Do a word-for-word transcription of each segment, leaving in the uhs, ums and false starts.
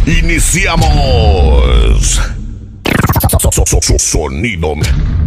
Iniciamos. Sonido.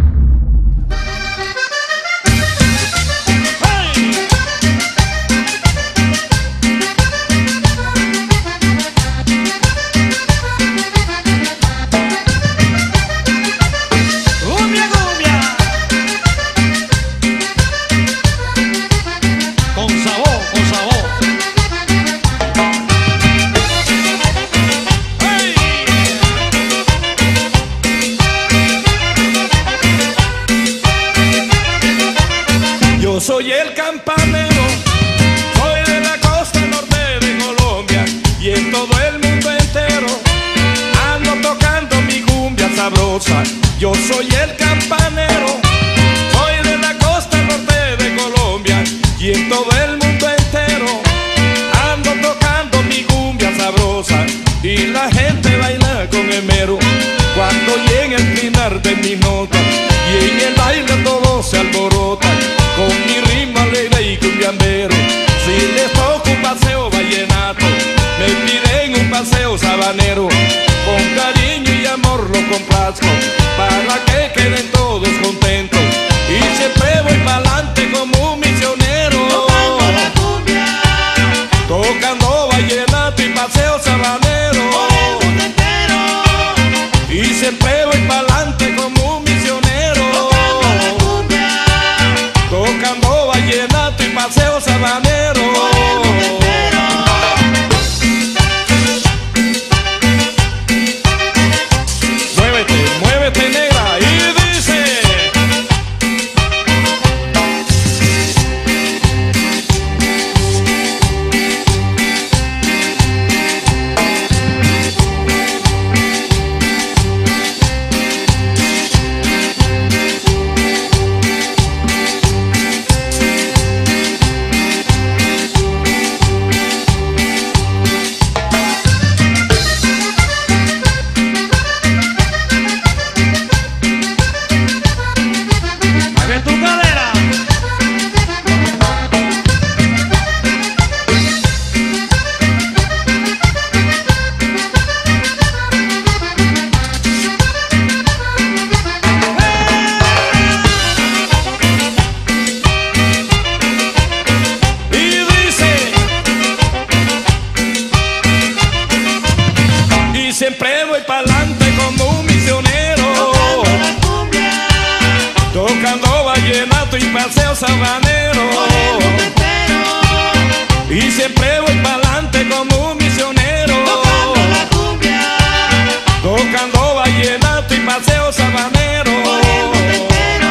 Soy el campanero, soy de la costa norte de Colombia y en todo el mundo entero ando tocando mi cumbia sabrosa. Yo soy el campanero, soy de la costa norte de Colombia y en todo el mundo entero ando tocando mi cumbia sabrosa. Y la gente baila con el mero cuando llega el final de mi nota, y en el baile todo se alborota con mi ritmo alegre y cumbiambero. Si les toco un paseo vallenato, me piden un paseo sabanero. Con cariño y amor lo complazco para que queden todos contentos. Y siempre voy pa'lante como un misionero, tocando la cumbia, tocando vallenato y paseo sabanero por el mundo entero. Y siempre voy pa'lante como un misionero, tocando la cumbia, tocando vallenato y paseo sabanero por el mundo entero. Muévete, muévete negra y dice: siempre voy pa'lante como un misionero, tocando la cumbia, tocando vallenato y paseo sabanero por el mundo entero. Y siempre voy pa'lante como un misionero, tocando la cumbia, tocando vallenato y paseo sabanero por el mundo entero.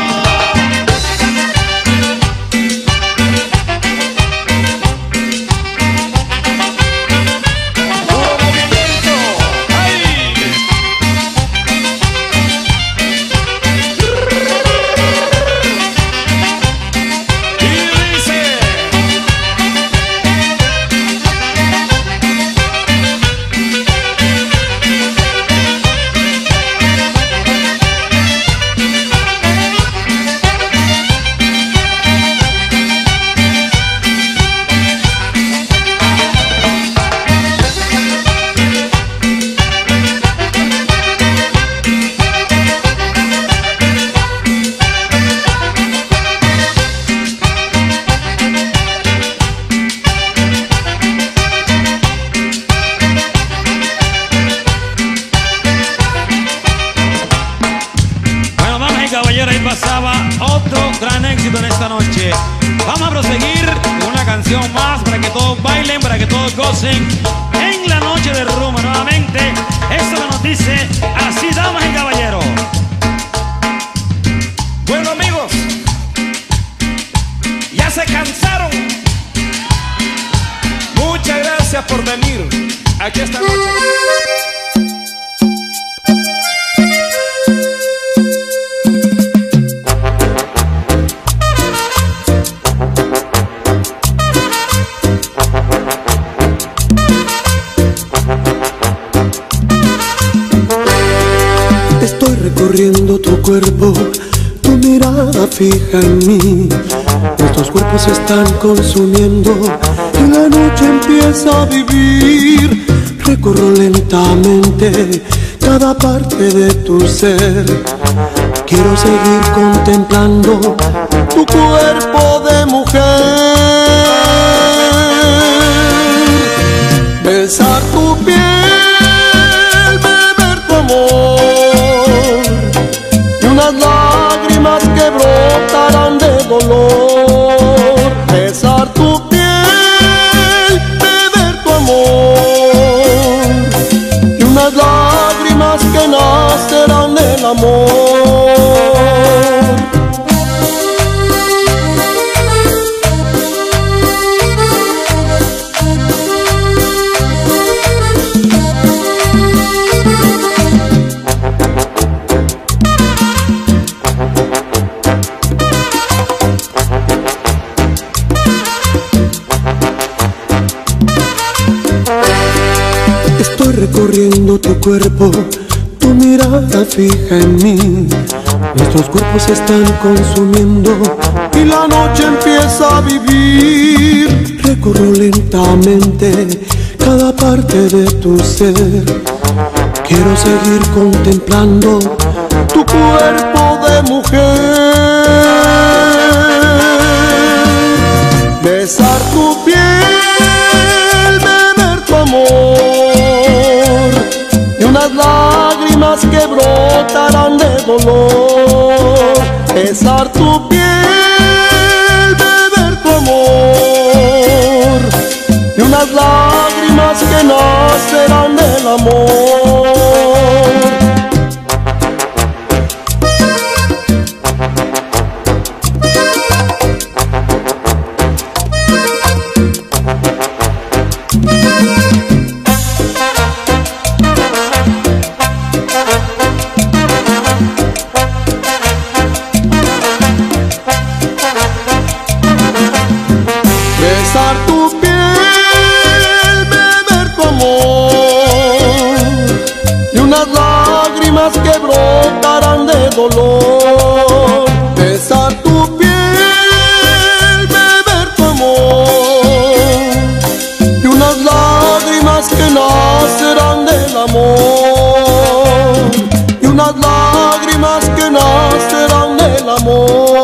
Ahí pasaba otro gran éxito en esta noche. Vamos a proseguir con una canción más para que todos bailen, para que todos gocen en la noche de rumba nuevamente. Esto nos dice así, damas y caballeros. Bueno, amigos, ya se cansaron. Muchas gracias por venir aquí esta noche. Recorriendo tu cuerpo, tu mirada fija en mí. Nuestros cuerpos se están consumiendo y la noche empieza a vivir. Recorro lentamente cada parte de tu ser. Quiero seguir contemplando tu cuerpo de mujer. Besar tu piel, beber tu amor y unas lágrimas que brotarán de dolor. Besar tu piel, beber tu amor y unas lágrimas que nacerán del amor. Estoy recorriendo tu cuerpo, tu mirada fija en mí. Nuestros cuerpos se están consumiendo y la noche empieza a vivir. Recorro lentamente cada parte de tu ser. Quiero seguir contemplando tu cuerpo de mujer. Besar tu piel, beber tu amor y unas lágrimas que brotarán de dolor. Besar tu piel, beber tu amor y unas lágrimas que nacerán del amor. Besar tu piel, beber tu amor y unas lágrimas que brotarán de dolor. Besar tu piel, beber tu amor y unas lágrimas que nacerán del amor. Y unas lágrimas que nacerán del amor.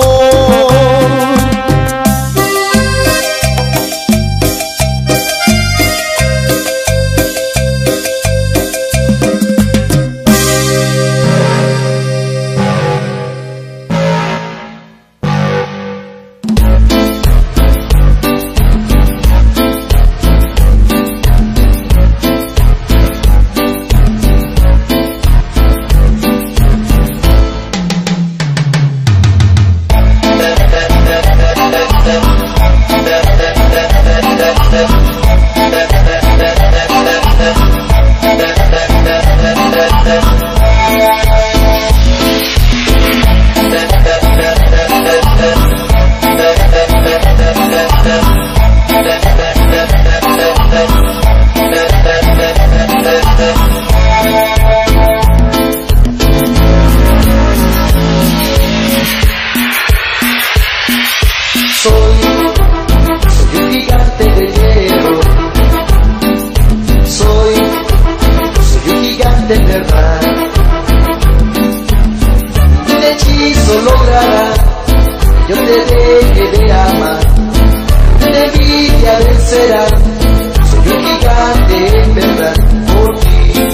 Yo te deje de amar, debí de vencerá. Soy un gigante en verdad, por ti,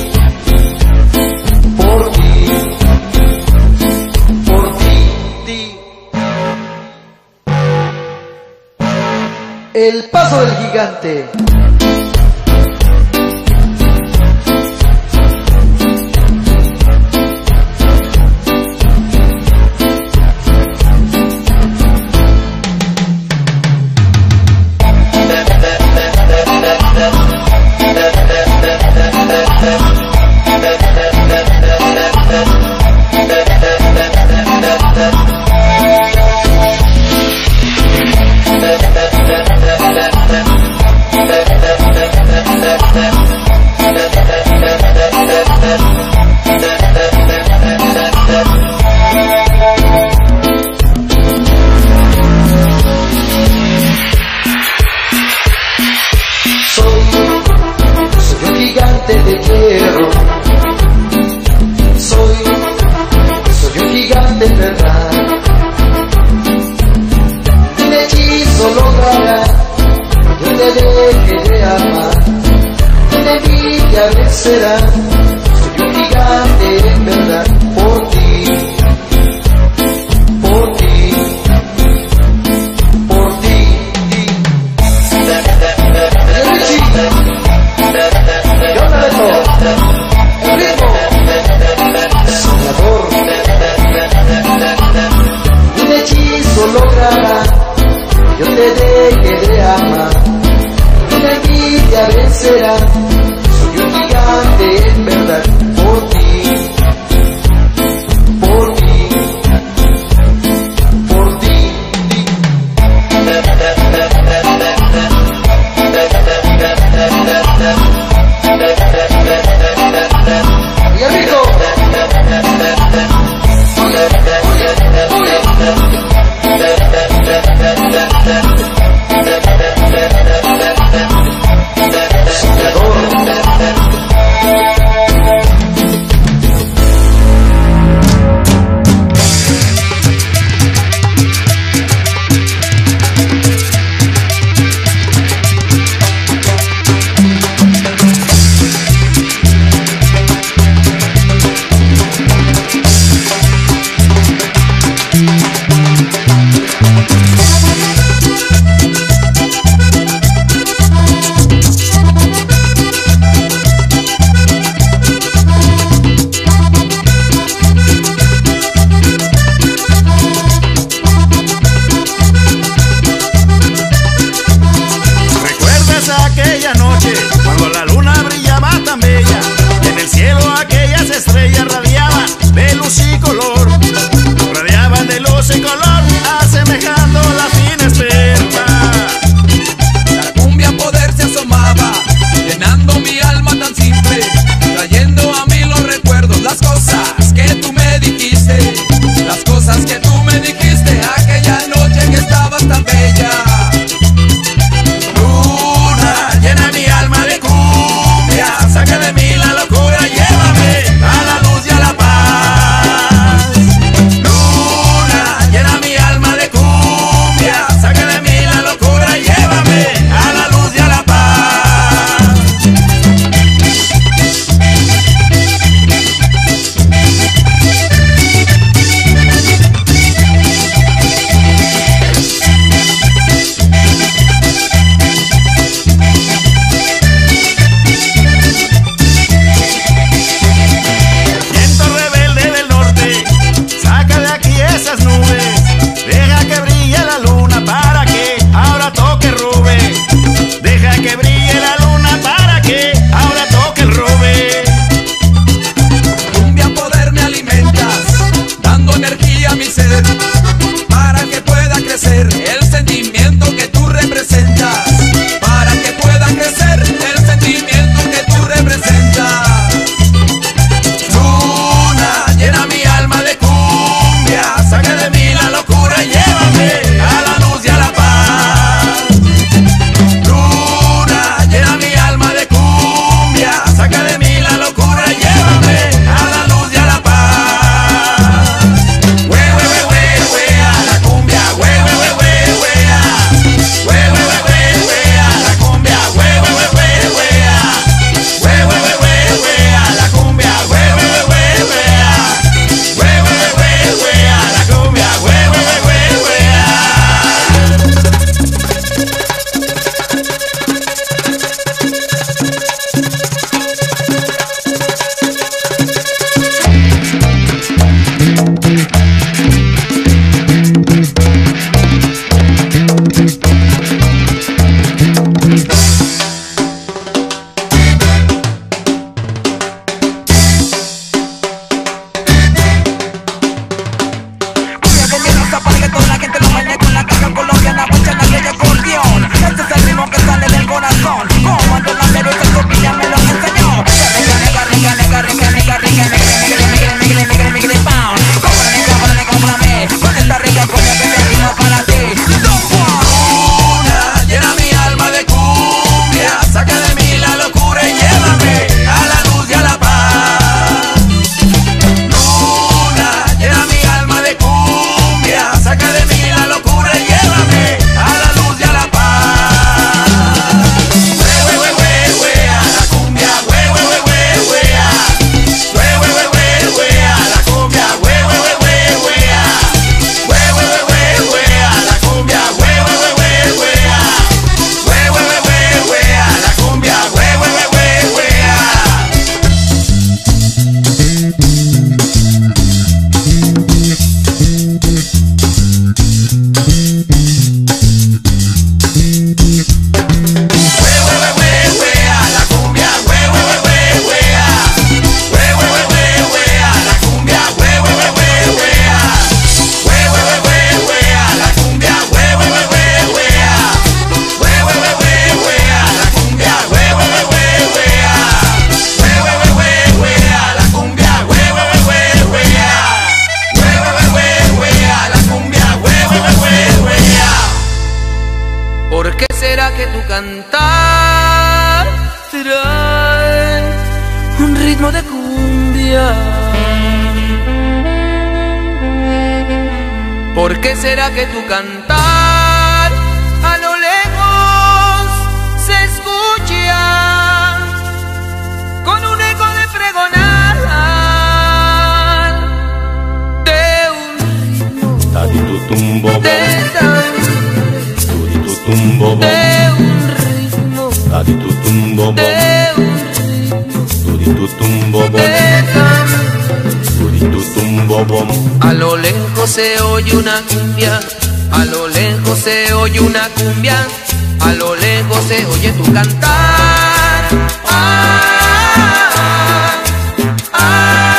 por ti, por ti, ti. El paso del gigante. We'll be right back. ama. Una envidia vencerá, soy un gigante en verdad por ti, por ti, por ti. Yo me meto, el ritmo, soñador. Un hechizo logrará, yo te deje de amar. Una envidia vencerá, soy un gigante en verdad por ti, por ti, por ti. Y el rico. Soñador. qué será que tu cantar trae un ritmo de cumbia? ¿Por qué será que tu cantar a lo lejos se escucha con un eco de pregonar de un ritmo de tan tumbo de un ritmo Adi tu tumbo de un ritmo Turi tu tumbo de tan Turi tu tumbo bom. A lo lejos se oye una cumbia, a lo lejos se oye una cumbia, a lo lejos se oye tu cantar. Ah, ah, ah.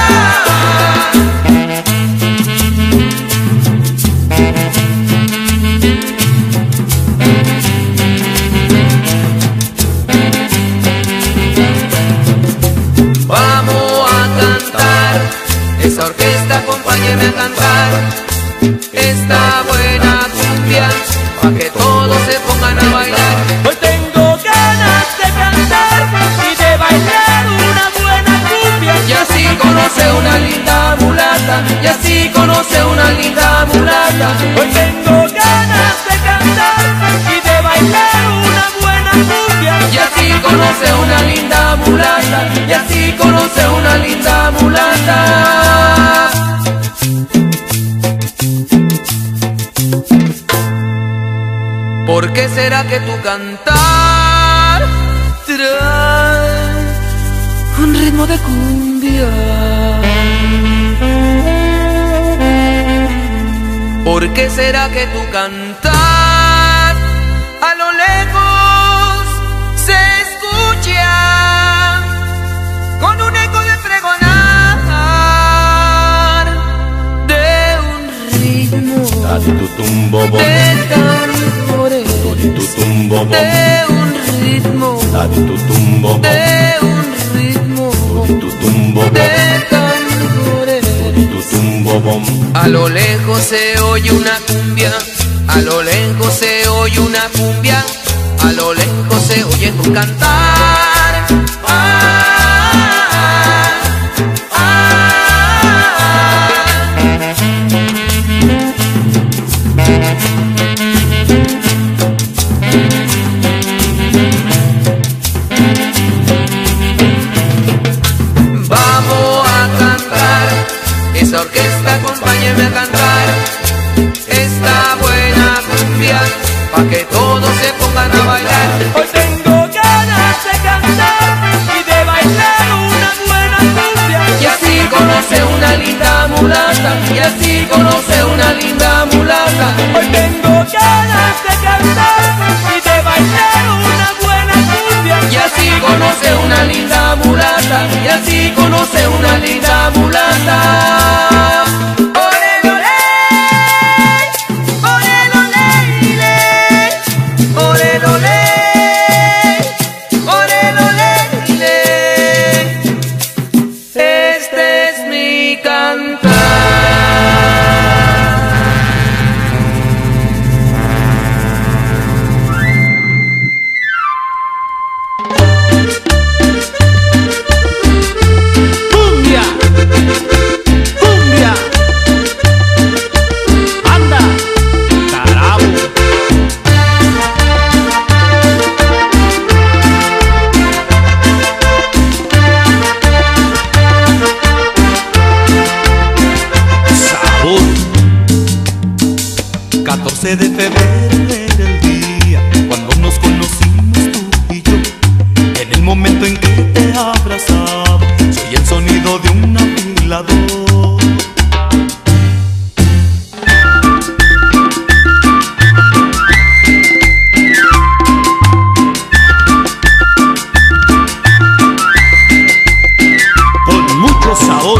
Vamos a cantar, esa orquesta acompáñeme a cantar esta buena cumbia, pa' que todos se pongan a bailar. Hoy tengo ganas de cantar y de bailar una buena cumbia. Y así conoce una linda mulata, y así conoce una linda mulata. Hoy tengo ganas de cantar y de bailar una buena cumbia. Y así conoce una linda mulata, y así conoce una linda mulata. ¿Por qué será que tu cantar trae un ritmo de cumbia? ¿Por qué será que tu cantar a lo lejos se escucha con un eco de pregonar de un ritmo Adi tu tumbo bom de tambores, Turi tu tumbo bom de un ritmo, Adi tu tumbo bom de un ritmo, Turi tu tumbo bom de tambores. Turi tu tumbo bom. A lo lejos se oye una cumbia, a lo lejos se oye una cumbia, a lo lejos se oye tu cantar. Ah, ah, ah. Vamos a cantar, esa orquesta acompáñeme a cantar esta buena cumbia, pa' que todos se pongan a bailar. Hoy tengo ganas de cantar y de bailar una buena cumbia. Y así conoce una linda mulata, y así conoce una linda mulata. Hoy tengo ganas de cantar y de bailar una buena cumbia. Y así conoce una linda mulata, y así conoce una linda mulata. Ole, ole, ole, ole, ole, ole, ole, ole, ole. Este es mi cantar. Cumbia, cumbia, anda, carajo. Sabor. catorce de febrero era el día cuando nos conocimos tú y yo. En el momento en que te abrazaba, soy el sonido de un afilador. Con mucho sabor.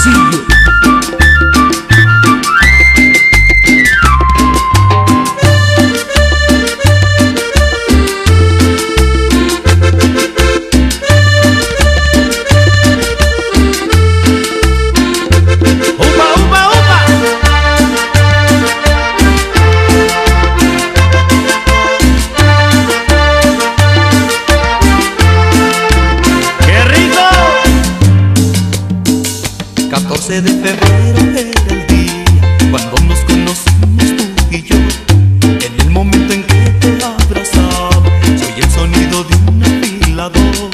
Hermosillo. catorce de febrero era el día cuando nos conocimos tú y yo. En el momento en que te abrazaba, se oye el sonido de un afilador.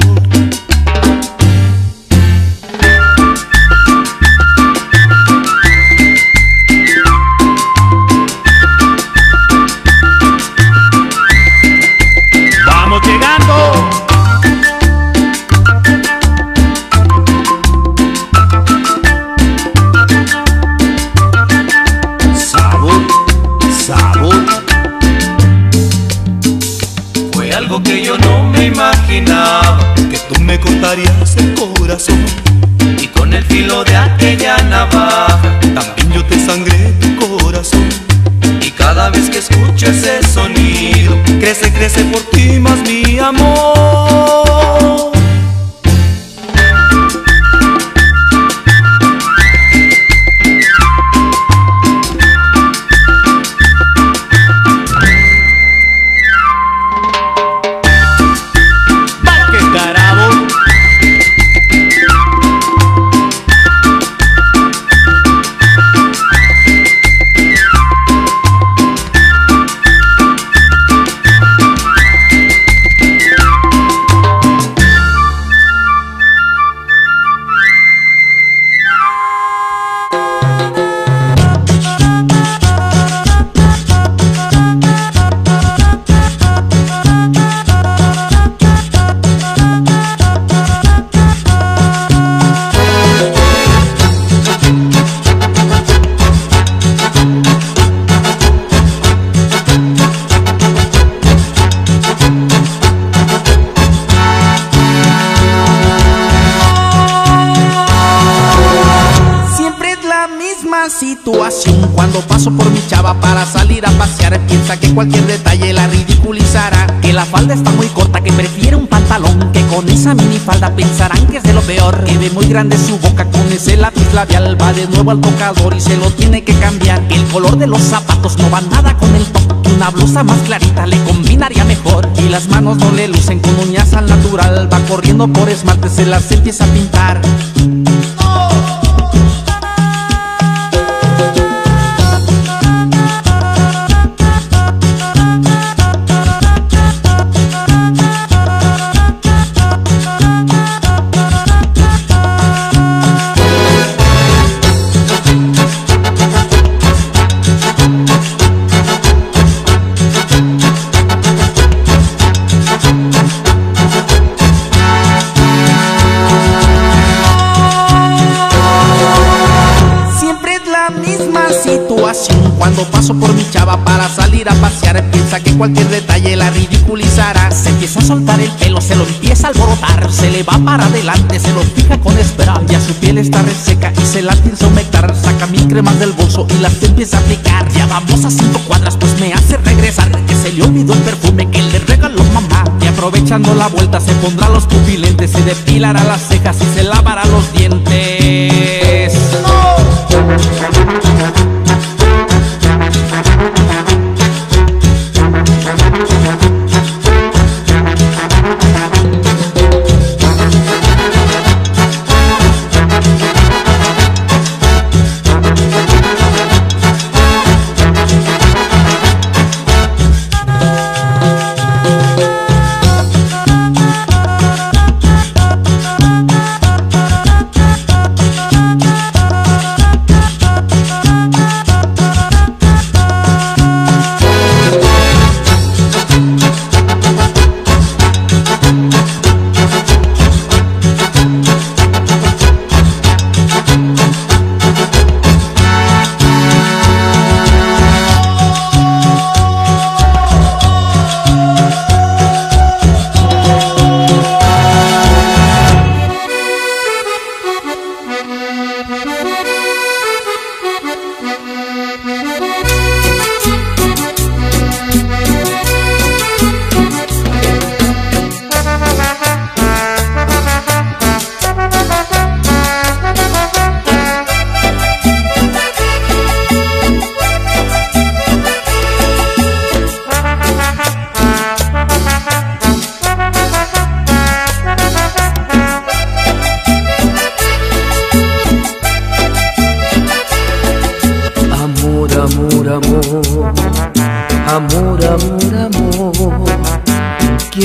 ¡Vamos llegando! Que yo no me imaginaba que tú me cortarías el corazón, y con el filo de aquella navaja también yo te sangré tu corazón. Y cada vez que escucho ese sonido, crece, crece por ti más mi amor. Situación cuando paso por mi chava para salir a pasear, piensa que cualquier detalle la ridiculizará, que la falda está muy corta, que prefiere un pantalón, que con esa minifalda pensarán que es de lo peor, que ve muy grande su boca con ese lápiz labial, va de nuevo al tocador y se lo tiene que cambiar, que el color de los zapatos no va nada con el top, que una blusa más clarita le combinaría mejor, y las manos no le lucen con uñas al natural, va corriendo por esmalte, se las empieza a pintar. Cuando paso por mi chava para salir a pasear, piensa que cualquier detalle la ridiculizará, se empieza a soltar el pelo, se lo empieza a alborotar, se le va para adelante, se lo fija con espera, ya su piel está reseca y se la piensa humectar, saca mil cremas del bolso y las empieza a aplicar, ya vamos a cinco cuadras pues me hace regresar, que se le olvidó el perfume que le regaló mamá, y aprovechando la vuelta se pondrá los pupilentes, se depilará las cejas y se lavará los dientes. ¡No!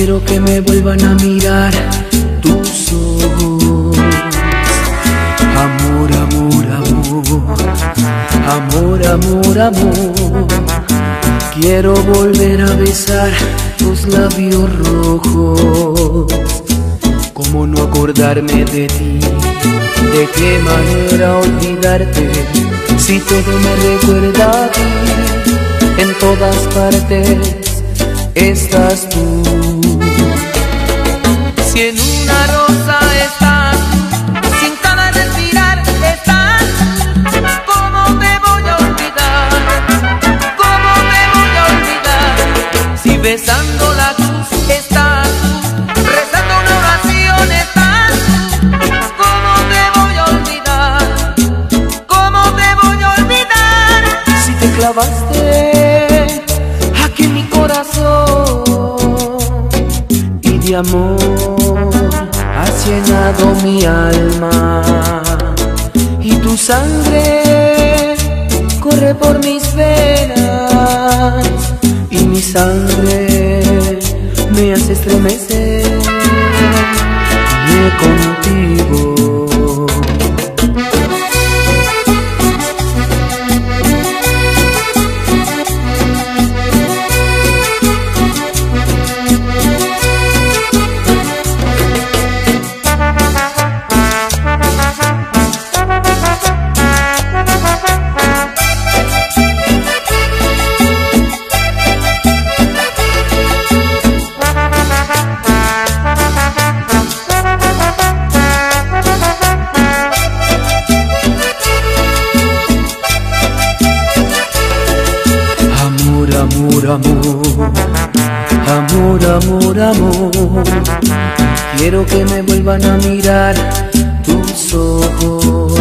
Quiero que me vuelvan a mirar tus ojos. Amor, amor, amor, amor, amor, amor. Quiero volver a besar tus labios rojos. ¿Cómo no acordarme de ti? ¿De qué manera olvidarte? Si todo me recuerda a ti, en todas partes estás tú. Si en una rosa estás, si en cada respirar estás, ¿cómo me voy a olvidar? ¿Cómo me voy a olvidar? Si besando la cruz estás, rezando una oración estás, ¿cómo te voy a olvidar? ¿Cómo te voy a olvidar? Si te clavaste aquí en mi corazón y de amor has llenado mi alma, y tu sangre corre por mis venas, y mi sangre me hace estremecer contigo. Amor, amor, amor, amor. Quiero que me vuelvan a mirar tus ojos.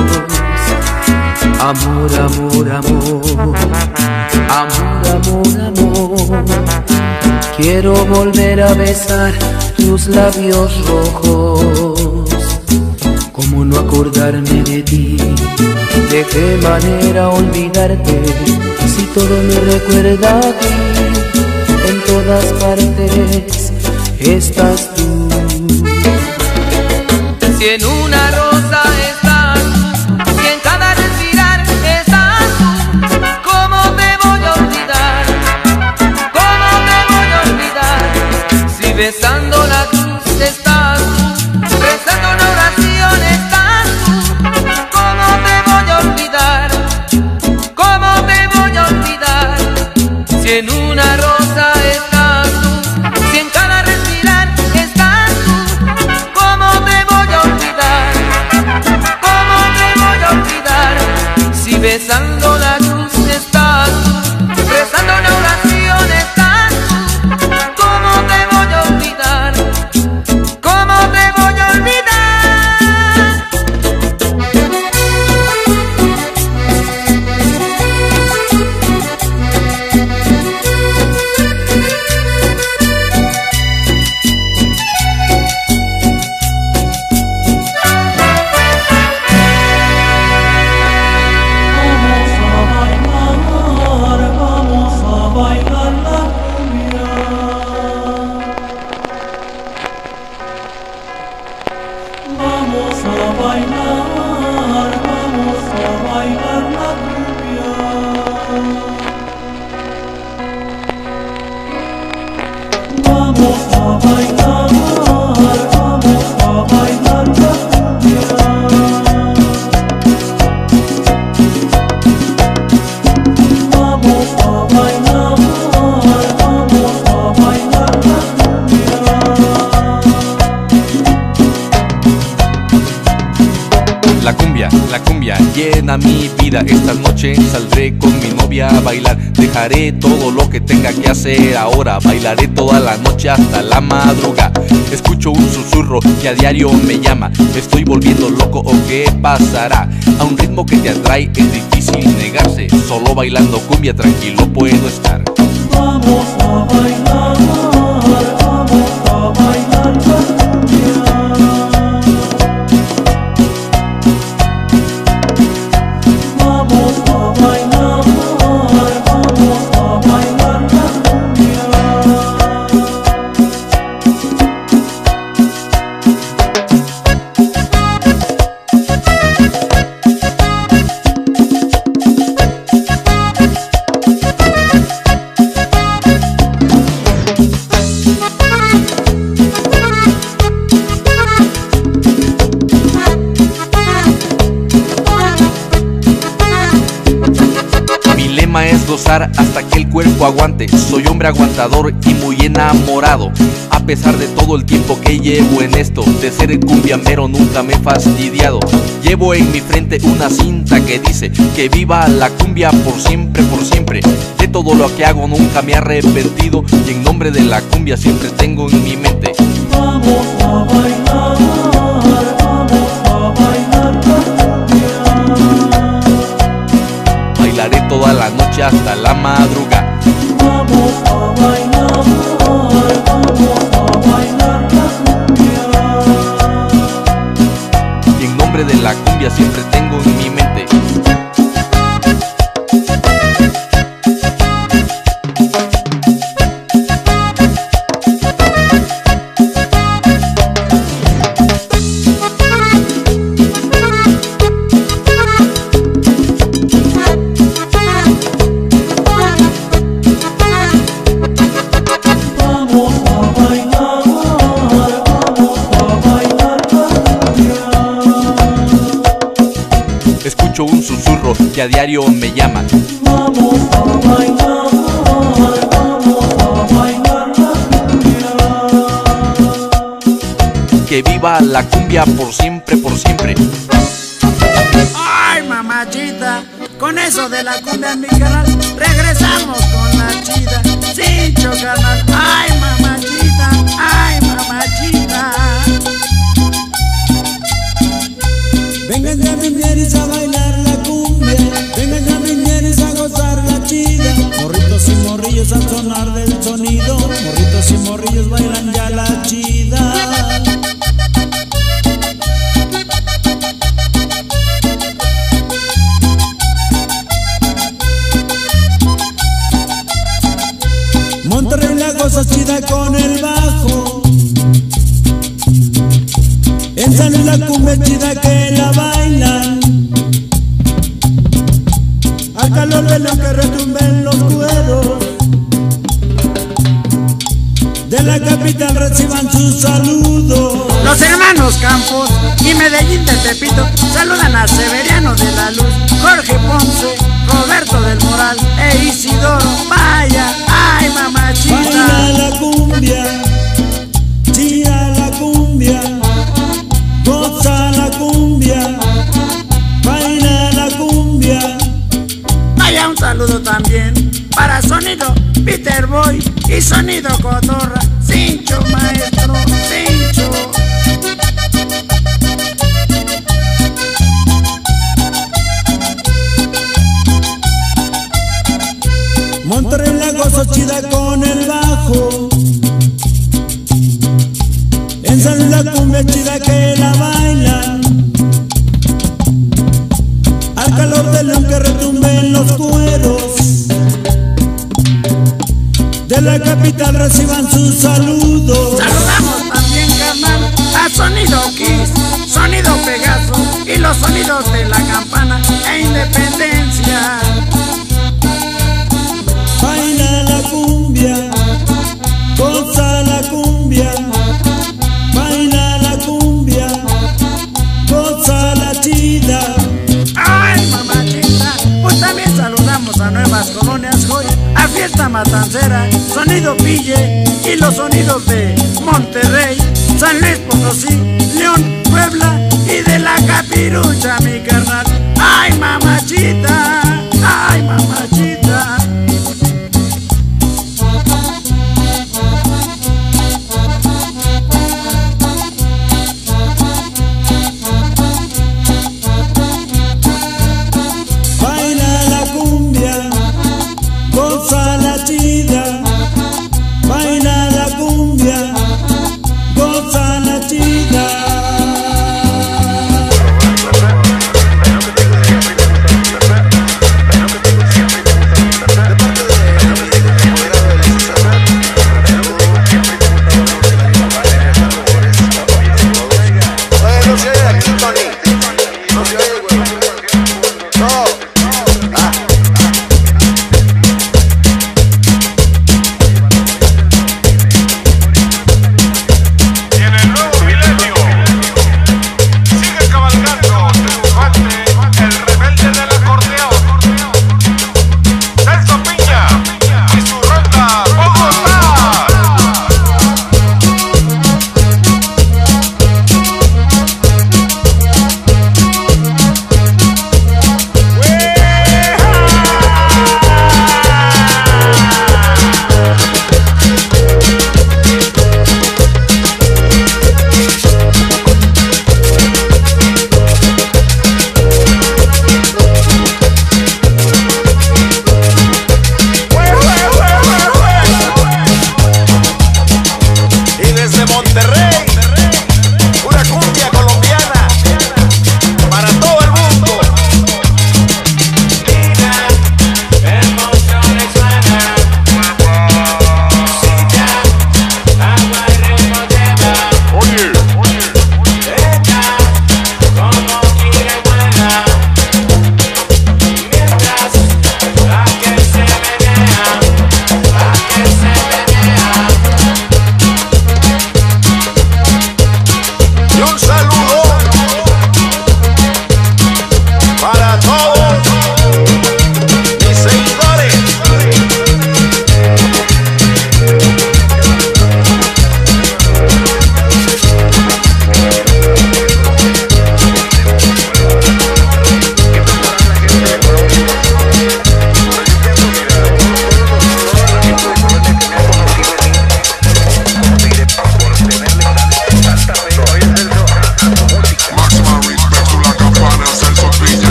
Amor, amor, amor, amor, amor, amor. Quiero volver a besar tus labios rojos. ¿Cómo no acordarme de ti? ¿De qué manera olvidarte? Si todo me recuerda a ti, en todas partes estás tú. Si en una rosa estás, si en cada respirar estás tú, ¿cómo me voy a olvidar? ¿Cómo me voy a olvidar? Si besando la cruz estás tú, rezando una oración estás tú, ¿cómo te voy a olvidar? ¿Cómo te voy a olvidar? Si en una rosa estás tú, si en cada respirar estás tú, ¿cómo te voy a olvidar? ¿Cómo te voy a olvidar? Si besando la cruz estás tú, rezando una oración estás tú, ¿cómo te voy a olvidar? ¿Cómo te voy a olvidar? Llena mi vida, esta noche saldré con mi novia a bailar. Dejaré todo lo que tenga que hacer ahora, bailaré toda la noche hasta la madrugada. Escucho un susurro que a diario me llama, ¿me estoy volviendo loco o qué pasará? A un ritmo que te atrae es difícil negarse, solo bailando cumbia tranquilo puedo estar. Vamos a bailar, vamos a bailar cumbia. gozar hasta que el cuerpo aguante. Soy hombre aguantador y muy enamorado. A pesar de todo el tiempo que llevo en esto, de ser el cumbiambero nunca me he fastidiado. Llevo en mi frente una cinta que dice que viva la cumbia por siempre, por siempre. De todo lo que hago nunca me he arrepentido, y en nombre de la cumbia siempre tengo en mi mente. Vamos a bailar, vamos a bailar cumbia. Bailaré toda la noche hasta la madrugada. Vamos a bailar, vamos a bailar cumbia. Y en nombre de la cumbia siempre tengo en mi mente. Escucho un susurro que a diario me llama. Vamos a bailar, vamos a bailar cumbia. Que viva la cumbia por siempre, por siempre. Ay, mamachita, con eso de la cumbia en mi canal, regresamos con la chida, sin chocarnos. Ay, mamachita, ay, mamachita. Vengan ya miñeris a bailar la cumbia, vengan ya miñeris a gozar la chida. Morritos y morrillos al sonar del sonido, morritos y morrillos bailan ya la chida. Monterrey la goza chida con el bajo, en San Luis la cumbia chida que la bailan, al calor de lo que retumben los cueros. De la capital reciban sus saludos. Los hermanos Campos y Medellín de Tepito saludan a Severiano de la Luz, Jorge Ponce, Roberto del Moral e Isidoro. Vaya, ay, mamachita. Baila la cumbia, chida la cumbia, goza la cumbia, baila la cumbia. Vaya, un saludo también para Sonido Peter Boy y Sonido Cotorra. Cincho, maestro, Cincho. Monterrey la goza chida con el bajo, en San Luis la cumbia chida que la bailan, al calor del león que retumbe en los cueros. De la capital reciban sus saludos. Saludamos también, carnal, a Sonido Kiss, Sonido Pegaso y los sonidos de la campana e Independencia. Baila la cumbia, goza la cumbia, baila la cumbia, goza la chida. Ay, mamachita, pues también saludamos a Nuevas Colonias Joy, a Fiesta Matancera, Sonido Pille y los sonidos de Monterrey, San Luis Potosí, León, Puebla y de la Capirucha, mi carnal. Ay, mamachita, ay, mamachita. Baila la cumbia, goza la chida, baila la cumbia, goza la chida. Pero que tú siempre, pero que tú siempre, pero que tú siempre.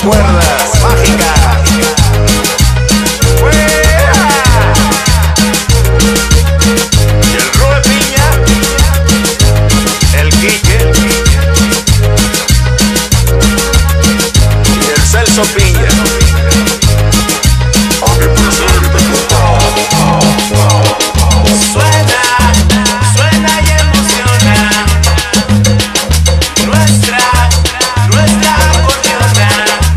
cuerdas mágicas. Y el Rube Piña, el Quique y el Celso Piña. Suena, suena y emociona nuestra, nuestra acordeona.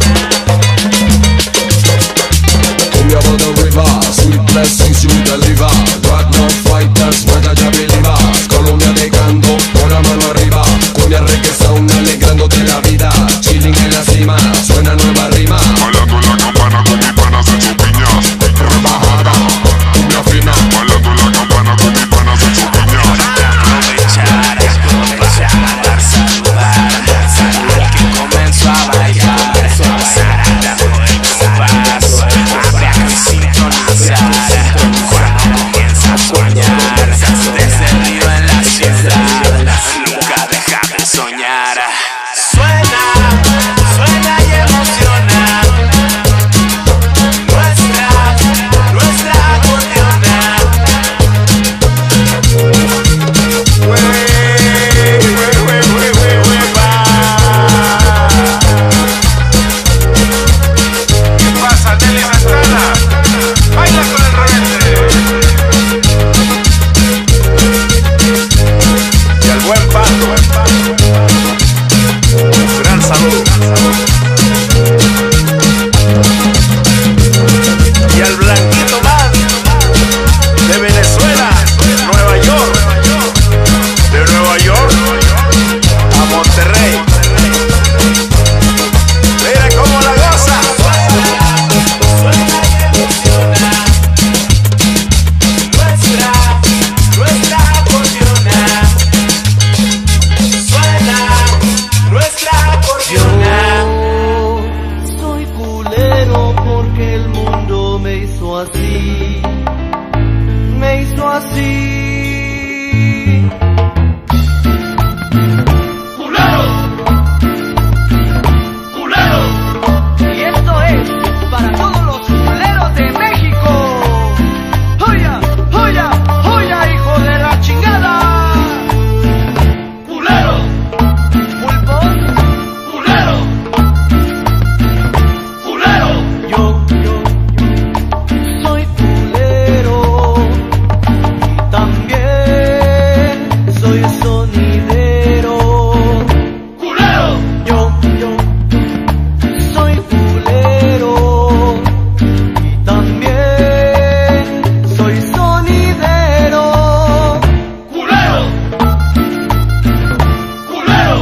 Cumbia by the river, sweet blessings you deliver. Rock no fighters, juega ya believers. Colombia negando, con la mano arriba. Cumbia reggae sound, alegrándote la vida. Chilling en la cima, suena nueva rima. Bailando en la campana con mis panas en su piña. Rebajada, cumbia fina. Bailando en la campana con mis panas en su piña. Aprovechar, aprovechar, dar saludar, saludar que comenzó a bailar. Sarandando el compás, habrá que sintonizar cuando comienza a soñar. Desde el río en la ciudad, nunca deja de soñar. Suena, suena y emociona nuestra, nuestra acordeona. ¿Qué pasa, Nelly Santana? Baila con el rebelde. Y al buen Pato, un gran saludo. Y al Blanquito Man de Venezuela, Nueva York, de Nueva York a Monterrey. Mira cómo la goza. Suena y emociona nuestra, nuestra acordeona. Suena nuestra acordeona. Yo soy culero porque el mundo me hizo así, me hizo así. Y esto es para todos los culeros de México. ¡Joya, joya, joya, hijo de la chingada! ¡Culero! ¡Pulpo! ¡Culero! ¡Culero! Yo, yo, yo soy culero y también soy sonidero. ¡Culero! Yo, yo soy culero y también soy sonidero. Culero, culero,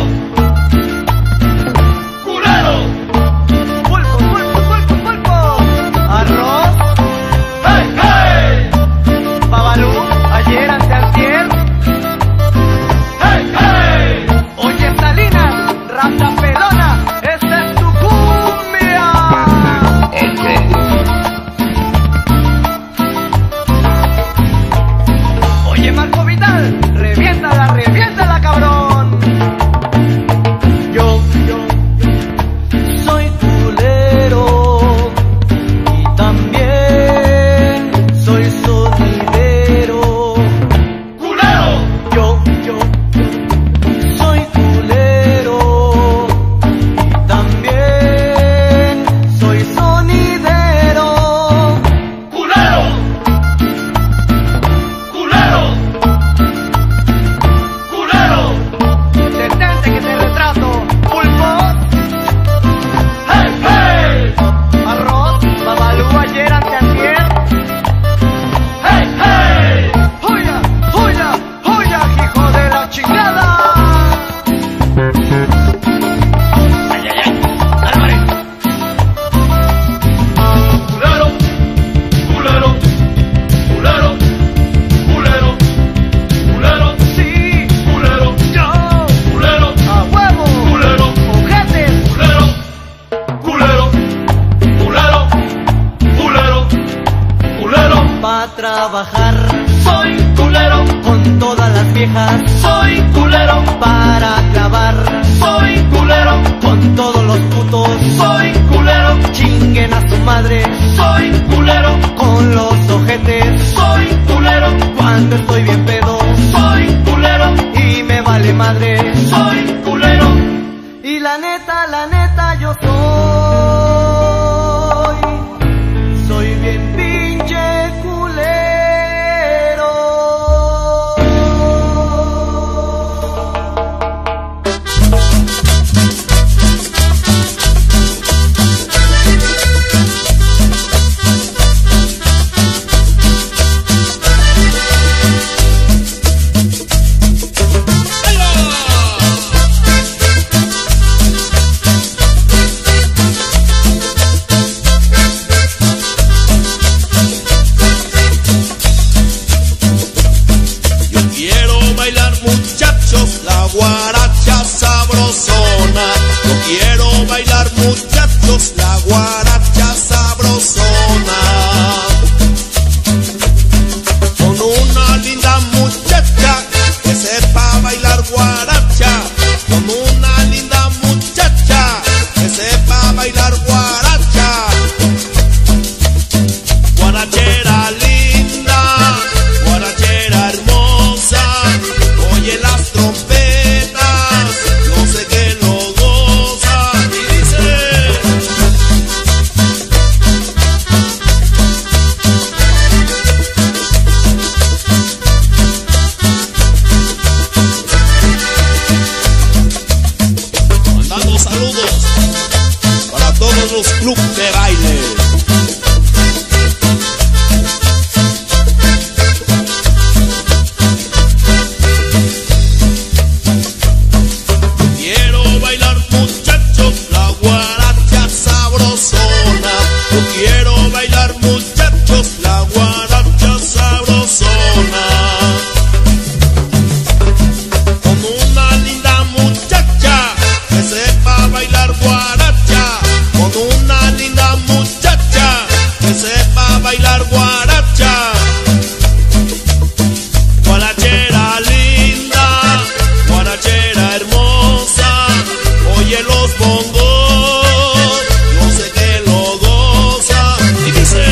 culero. Pulpo, pulpo, pulpo, pulpo. Arroz. Hey, hey. Babalú, ayer anteantier. Hey, hey. Oye Salinas, raza pelona, esta es tu cumbia. Oye Marco Vital, reviéntala, reviéntala, cabrón. Yo, yo, yo soy culero y también soy sonidero. ¡Culero! Yo, yo, yo soy culero y también soy sonidero. ¡Culero! ¡Culero! ¡Culero! Detente que te retrato, pulpo. ¡Hey, hey! Arroz, babalú, ayer anteantier. ¡Hey, hey! ¡Joya, joya, joya, hijo de la chingada! ¡Ay, ay, ay! ¡Álvarez! ¡Culero! ¡Culero! ¡Culero! ¡Culero! ¡Culero! ¡Sí! ¡Culero! ¡Yo! ¡Culero! ¡A huevo! ¡Culero! ¡Ojetes! ¡Culero! ¡Culero! ¡Culero! ¡Culero! ¡Culero! Pa' trabajar soy culero, con todas las viejas soy culero, para clavar soy culero, con todos los putos soy culero. bailar guaracha. Guarachera linda, guarachera hermosa, oye las trompetas, yo sé que lo goza. Y dice: mandando saludos para todos los clubes de baile. Quiero bailar, muchachos, la guaracha sabrosona. Yo quiero bailar, muchachos, la guaracha sabrosona. Con una linda muchacha que sepa bailar guaracha. Con una linda muchacha que sepa bailar guaracha. Guarachera linda, guarachera hermosa, oye los bongos, yo sé que lo goza. Y dice: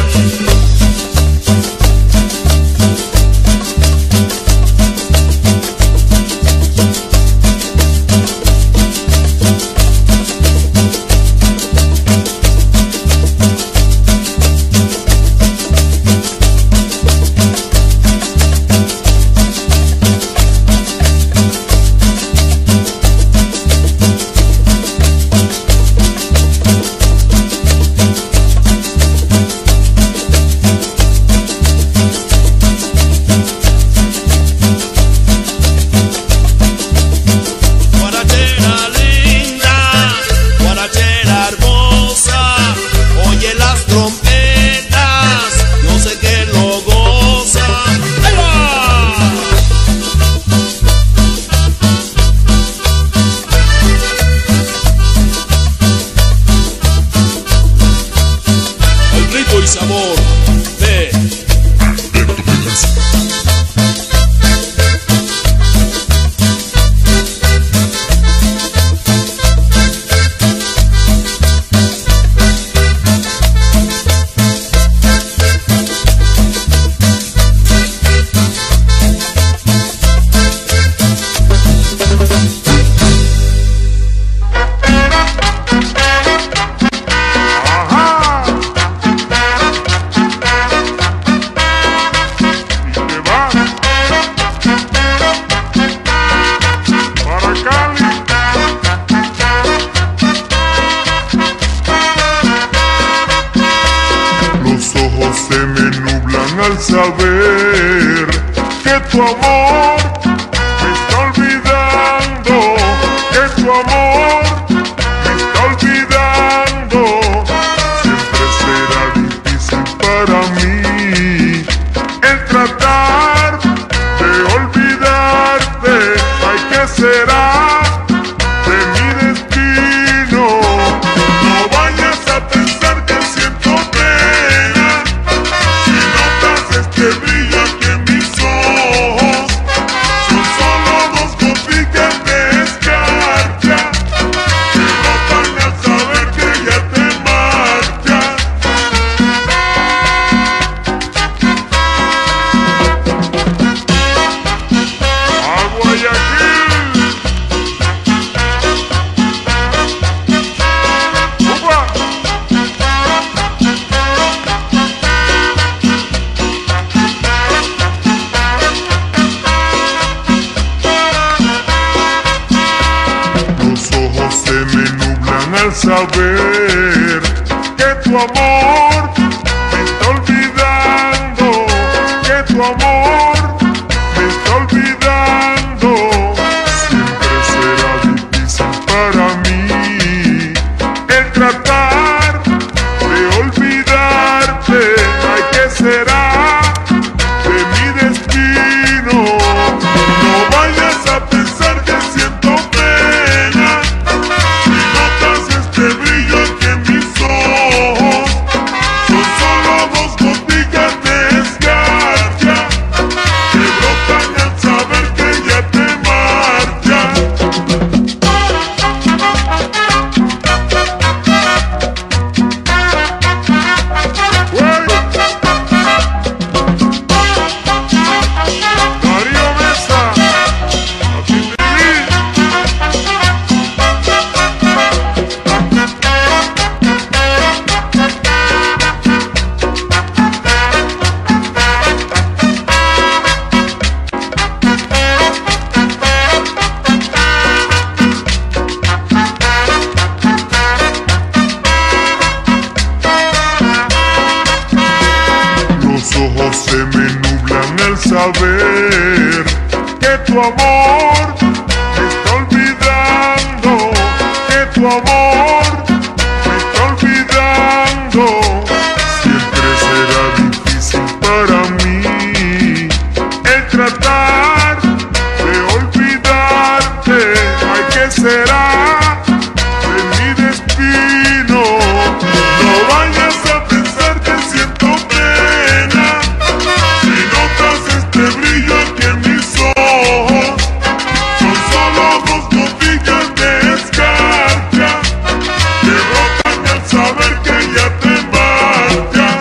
guarachera linda, guarachera hermosa, oye las trompetas, yo sé que lo goza. ¡Ahí va! El ritmo y sabor de Los ojos se me nublan al saber que tu amor me está olvidando, que tu amor me está olvidando. Siempre será difícil para mí el tratar de olvidarte. Ay, ¿qué será de mi destino? No vayas a pensar que siento pena si notas este brillo aquí en mis ojos. Son solo dos goticas de escarcha que no van a saber que ya te marchas. A Guayaquil. ¡Upa! Los ojos se me nublan al saber que tu amor me está olvidando, que tu amor me está olvidando. Siempre será difícil para mí el tratar de olvidarte. Ay, ¿qué será de mi destino? No vayas a pensar que siento pena si notas este brillo aquí en mis ojos. Son solo dos goticas de escarcha saber que tu amor me está olvidando, que tu amor me está olvidando. Siempre será difícil para mí el tratar de olvidarte. Ay, ¿qué será de mi destino? No vayas a pensar que siento pena si notas este brillo aquí en mis ojos. Son solo dos gotillas de escarcha que brotan al saber que ya te marchas.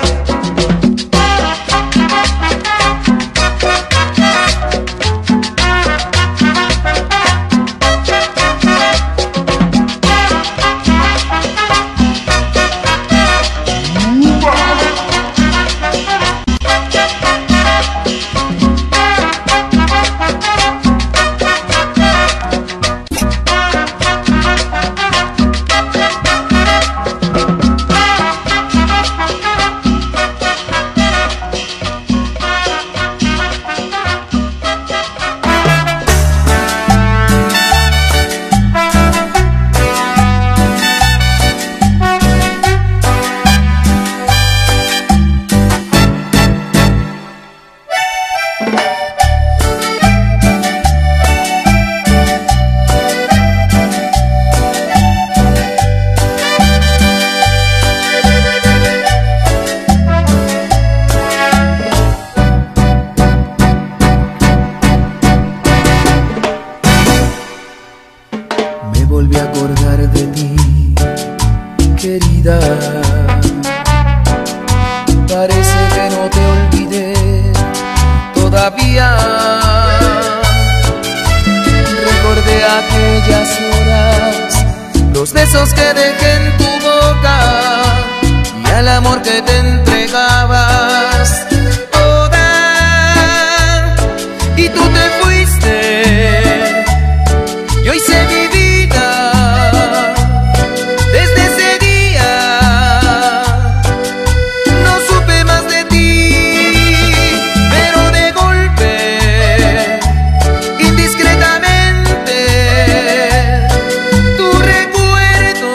Me volví a acordar de ti, querida. Parece que no te olvidé todavía. Recordé aquellas horas, los besos que dejé en tu boca y al amor que te entregabas toda. Y tú te fuiste y hoy sé mi vida. Desde ese día no supe más de ti, pero de golpe, indiscretamente, tu recuerdo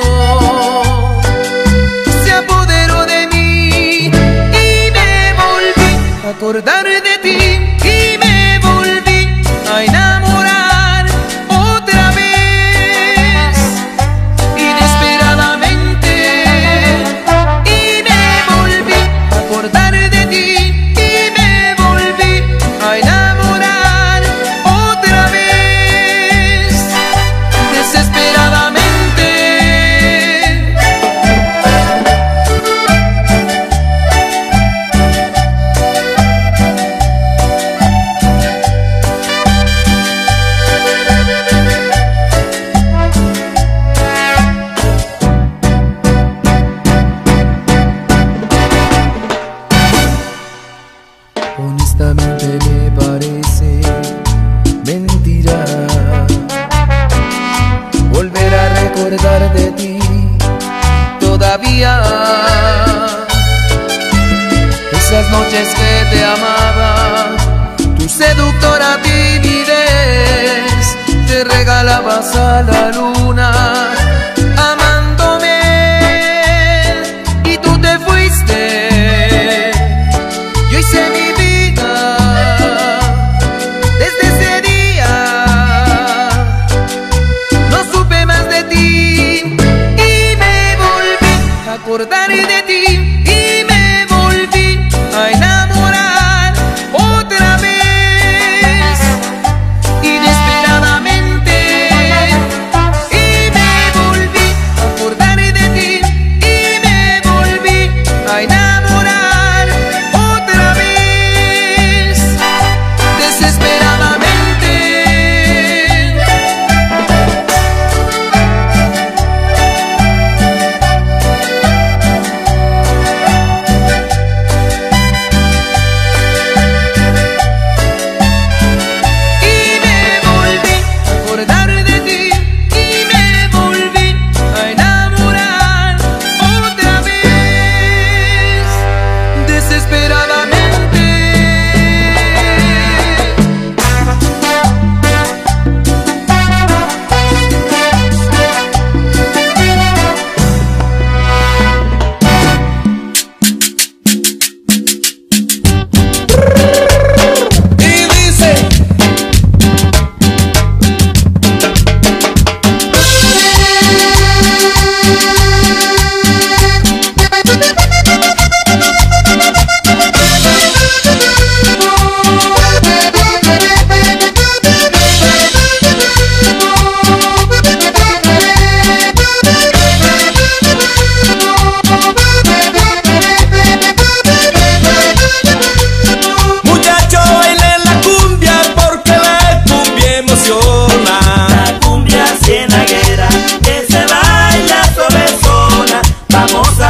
se apoderó de mí y me volví a acordar de ti y me volví a enamorar otra vez, inesperadamente, y me volví a acordar de ti y me volví a enamorar otra vez, desesperadamente. Honestamente me parece mentira volver a recordar de ti todavía. Esas noches que te amaba, tu seductora timidez, te regalabas a la luna amándome, y tú te fuiste y hoy sé mi vida. Desde ese día no supe más de ti y me volví a acordar de ti y me volví a enamorar otra vez, inesperadamente, y me volví a acordar de ti y me volví a enamorar otra vez, desesperadamente.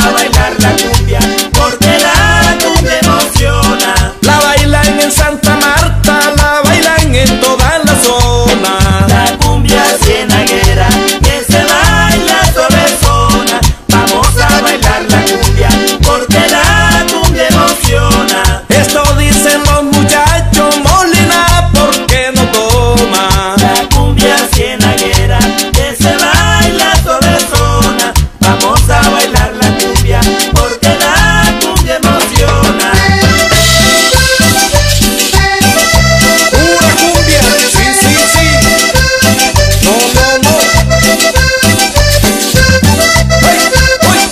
a bailar la cumbia, porque la cumbia emociona. La bailan en Santa Marta, la bailan en toda la zona. La cumbia cienaguera que se baila suavezona. Vamos a bailar la cumbia, porque la cumbia emociona. Esto dicen los muchachos, Molina, ¿por qué no toma? La cumbia cienaguera que se baila suavezona. Vamos a bailar la cumbia, porque la cumbia emociona. Pura cumbia, sí, sí, sí. No, no, no. ¡Ay, uy!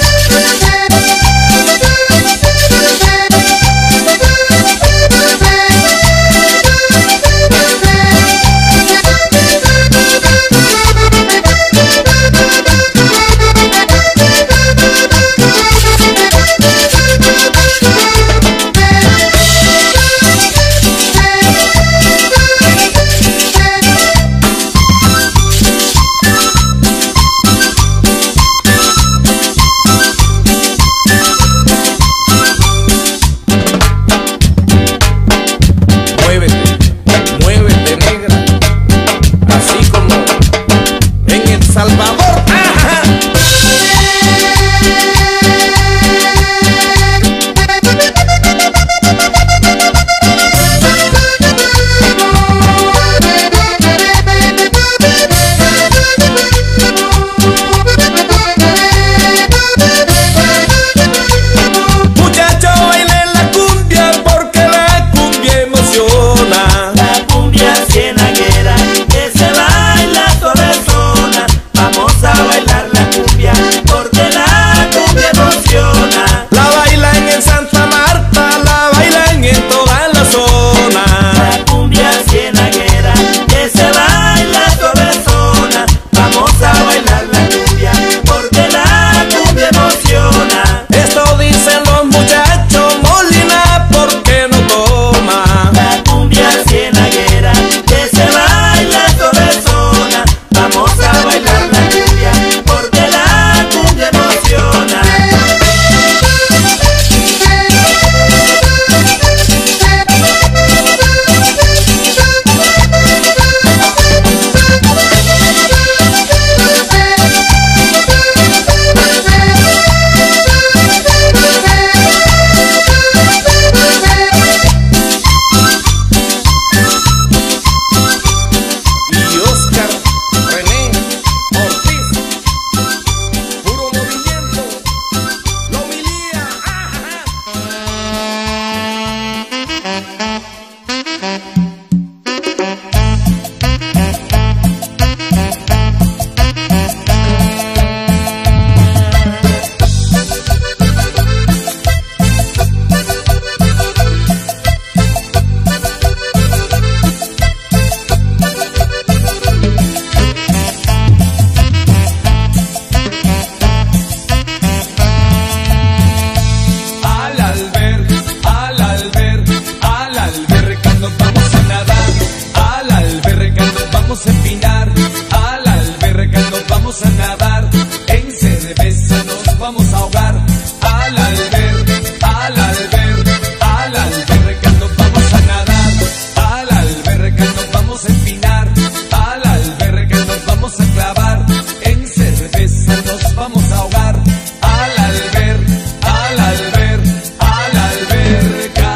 Muévete, muévete, negra, así como en El Salvador. ¡Ajá! Muchacho, baile la cumbia, porque la cumbia emociona. La cumbia cienaguera que se baila suavezona. Vamos a bailar la cumbia, porque la cumbia emociona. La bailan en Santa Marta, la bailan en toda la zona. La cumbia cienaguera que se baila suavezona. Vamos a bailar la cumbia, porque la cumbia emociona. Esto dicen los muchachos, Molina, ¿por qué no toma? La cumbia cienaguera que se baila suavezona. Vamos a bailar la cumbia, porque la cumbia emociona. Y Oscar René Ortiz, puro movimiento, lo humilía. Al alber, al alber, al alberca nos vamos a nadar. Al alberca nos vamos a empinar. Al alberca nos vamos a nadar. En cerveza nos vamos a ahogar. Al alber, al alber, al alberca nos vamos a nadar. Al alberca nos vamos a empinar. Al alberca nos vamos a clavar. En cerveza nos vamos a ahogar. Al alber, al alber, a la alberca.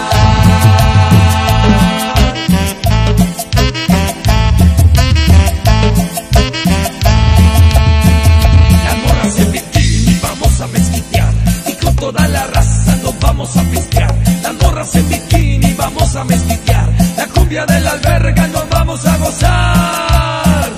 Las morras en bikini vamos a mezquitear y con toda la raza nos vamos a pistear. Las morras en bikini vamos a mezquitear. La cumbia de la alberca nos vamos a gozar.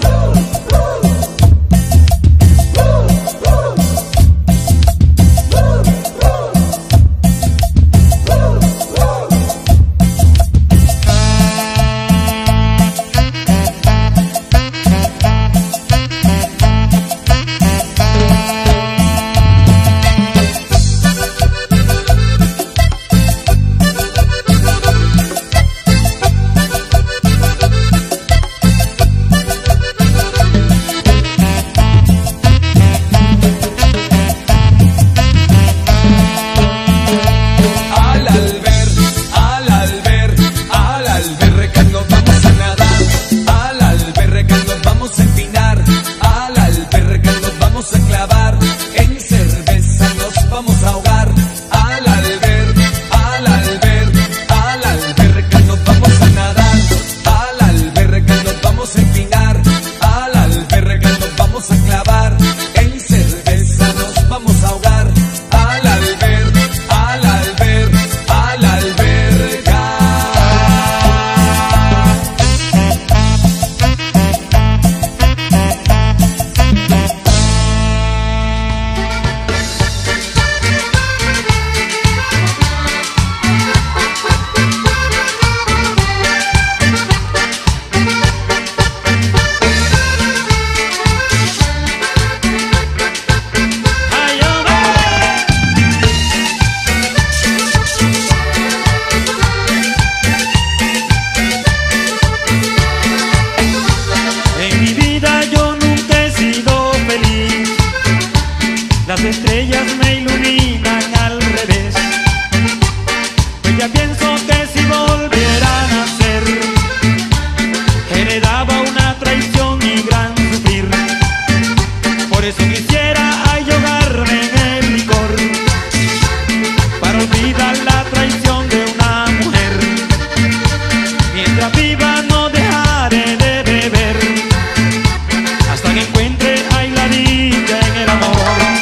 me iluminan al revés. Pues ya pienso que si volviera a nacer, heredaba una traición y gran sufrir. Por eso quisiera ahogarme en el licor, para olvidar la traición de una mujer. Mientras viva no dejaré de beber, hasta que encuentre ahí la dicha en el amor.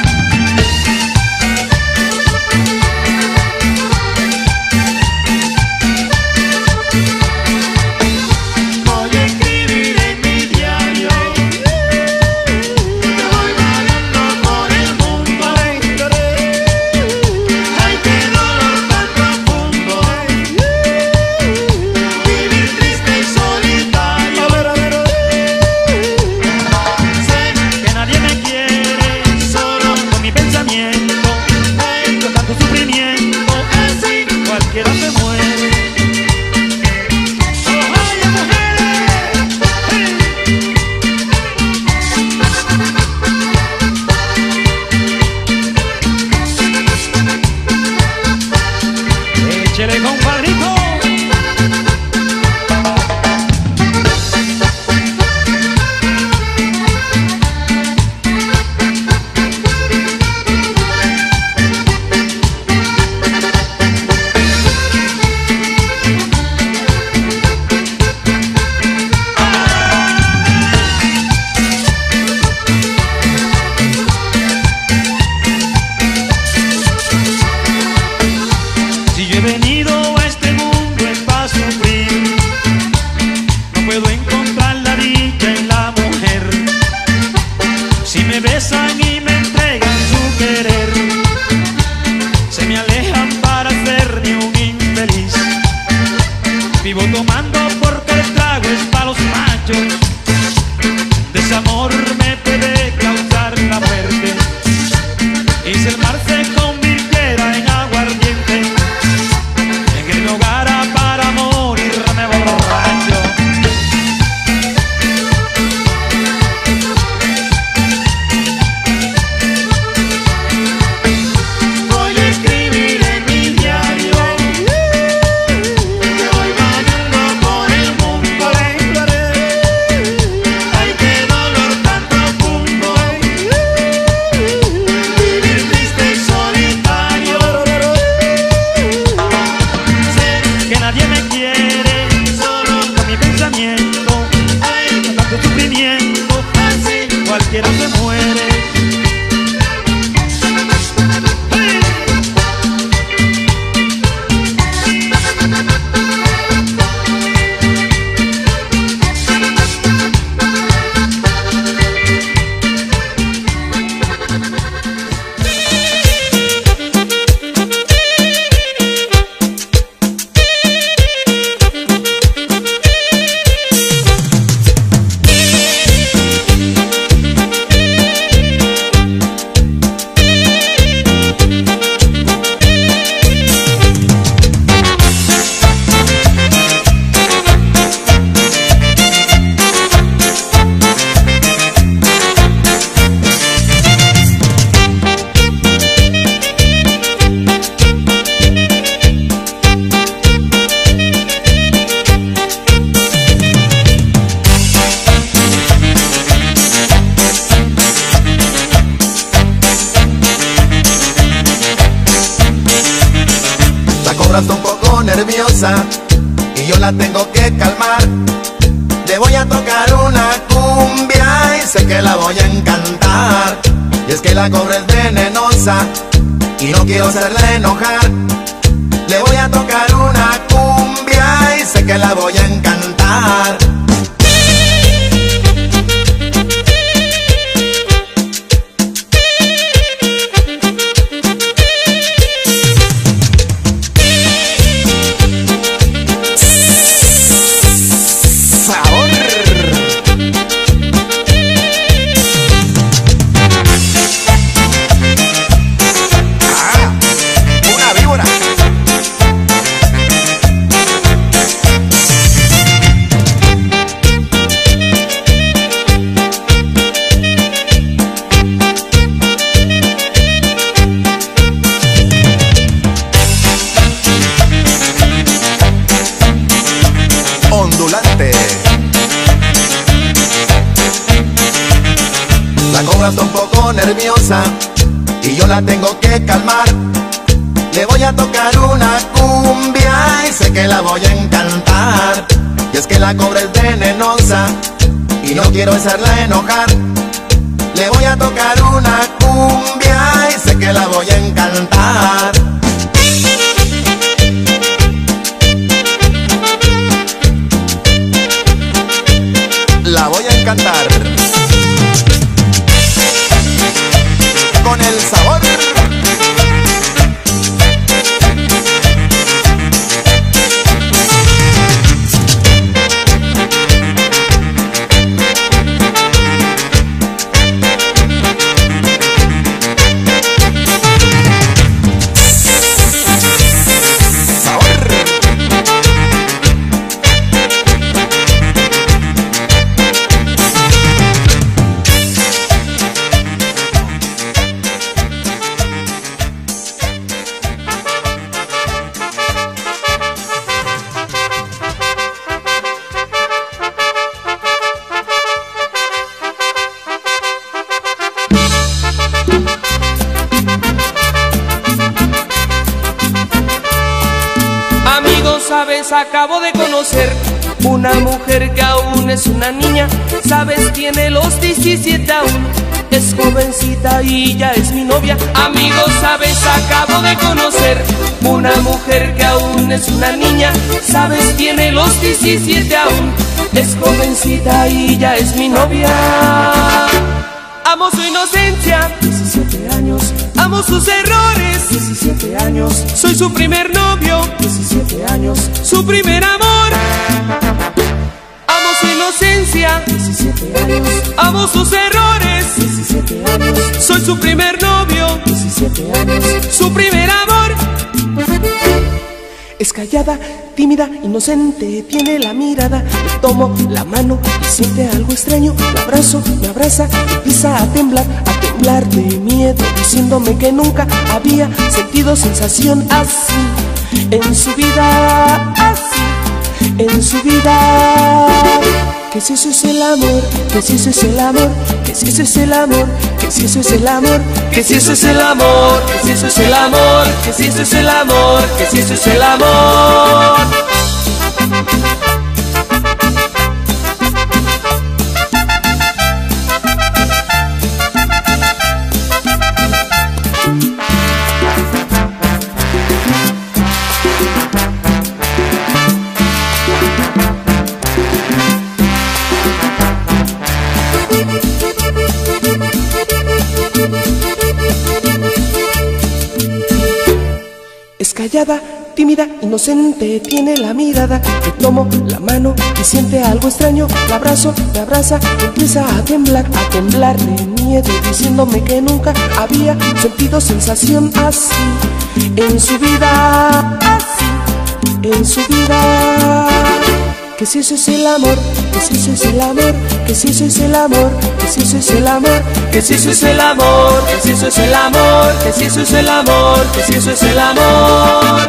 Voy a escribir en mi diario, te voy vagando por el mundo. Ay, qué dolor tan profundo, vivir triste y solitario. Sé que nadie me quiere, solo con mi pensamiento. Ay, con tanto sufrimiento, así cualquiera se muere. ¡Ay, mujeres! ¡Échele, compadrito! Si yo he venido a este mundo es para sufrir, no puedo encontrar la dicha en la mujer. Si me besan y me entregan su querer, se me alejan para hacerme un infeliz. Vivo tomando porque el trago es para los machos, desamor me puede causar la muerte. Y si el mar se convirtiera en aguardiente, en el hogar para morirme borracho. Voy a escribir en mi diario, te voy vagando por el mundo. Ay, qué dolor tan profundo, vivir triste y solitario. Sé que nadie me quiere, solo con mi pensamiento. Ay, con tanto sufrimiento, así cualquiera se muere. La cobra está un poco nerviosa y yo la tengo que calmar. Le voy a tocar una cumbia y sé que la voy a encantar. Y es que la cobra es venenosa y no quiero hacerla enojar. Le voy a tocar una cumbia y sé que la voy a encantar. Una víbora. venenosa y yo la tengo que calmar. Le voy a tocar una cumbia y sé que la voy a encantar. Y es que la cobra es venenosa y no quiero hacerla enojar. Le voy a tocar una cumbia y sé que la voy a encantar. La voy a encantar con el sabor. Sabes, acabo de conocer una mujer que aún es una niña. Sabes, tiene los diecisiete aún, es jovencita y ya es mi novia. Amigos, sabes, acabo de conocer una mujer que aún es una niña. Sabes, tiene los diecisiete aún, es jovencita y ya es mi novia. Amo su inocencia, diecisiete años. Amo sus errores, diecisiete años. Soy su primer novio, diecisiete años. Su primer amor. Amo su inocencia, diecisiete años. Amo sus errores, diecisiete años. Soy su primer novio, diecisiete años. Su primer amor. Es callada, tímida, inocente, tiene la mirada. Le tomo la mano y siente algo extraño. La abrazo, me abraza, empieza a temblar, a temblar de miedo, diciéndome que nunca había sentido sensación así en su vida, así en su vida. Que si eso es el amor, que si eso es el amor, que si eso es el amor, que si eso es el amor, que si eso es el amor, que si eso es el amor, que si eso es el amor, que si eso es el amor. Es callada, tímida, inocente, tiene la mirada. Le tomo la mano y siente algo extraño. La abrazo, me abraza, empieza a temblar, a temblar de miedo, diciéndome que nunca había sentido sensación así en su vida, así en su vida. Que si eso es el amor, que si eso es el amor, que si eso es el amor, que si eso es el amor, que si eso es el amor, que si eso es el amor, que si eso es el amor, que si eso es el amor.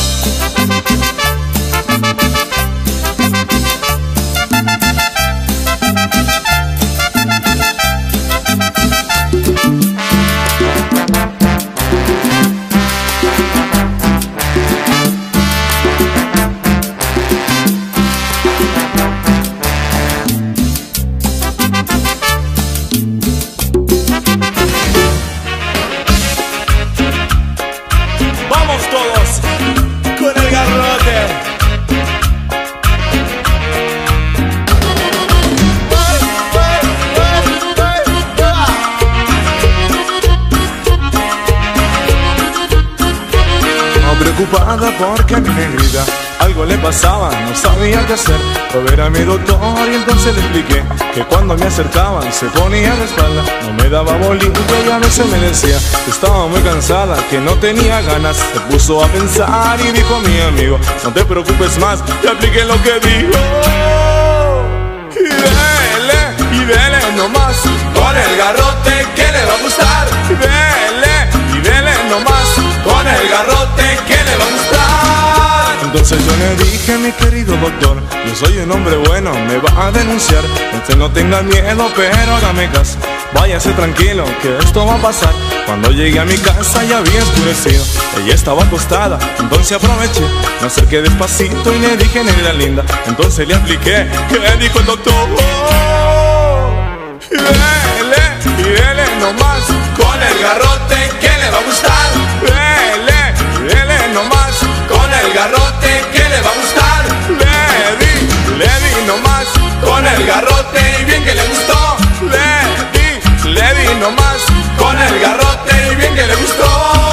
Preocupada porque a mi negrita algo le pasaba, no sabía qué hacer. Fue a ver a mi doctor y entonces le expliqué que cuando me acercaban se ponía de espalda, no me daba bolito y a veces me decía que estaba muy cansada, que no tenía ganas. Se puso a pensar y dijo a mi amigo: no te preocupes más, te apliqué lo que dijo. Y dele, y dele nomás con el garrote que le va a gustar. Y dele, y dele nomás con el garrote que le va a gustar. Entonces yo le dije, mi querido doctor, yo soy un hombre bueno, me va a denunciar. Usted no tenga miedo, pero hágame caso, váyase tranquilo, que esto va a pasar. Cuando llegué a mi casa ya había oscurecido, ella estaba acostada, entonces aproveché, me acerqué despacito y le dije, negra linda. Entonces le apliqué, ¿qué dijo el doctor? Oh, y dele, y dele nomás, con el garrote que le va a gustar. Dele, y dele nomás, con el garrote que le va a gustar. Le di, le di nomás, con el garrote y bien que le gustó. Le di, le di nomás, con el garrote y bien que le gustó.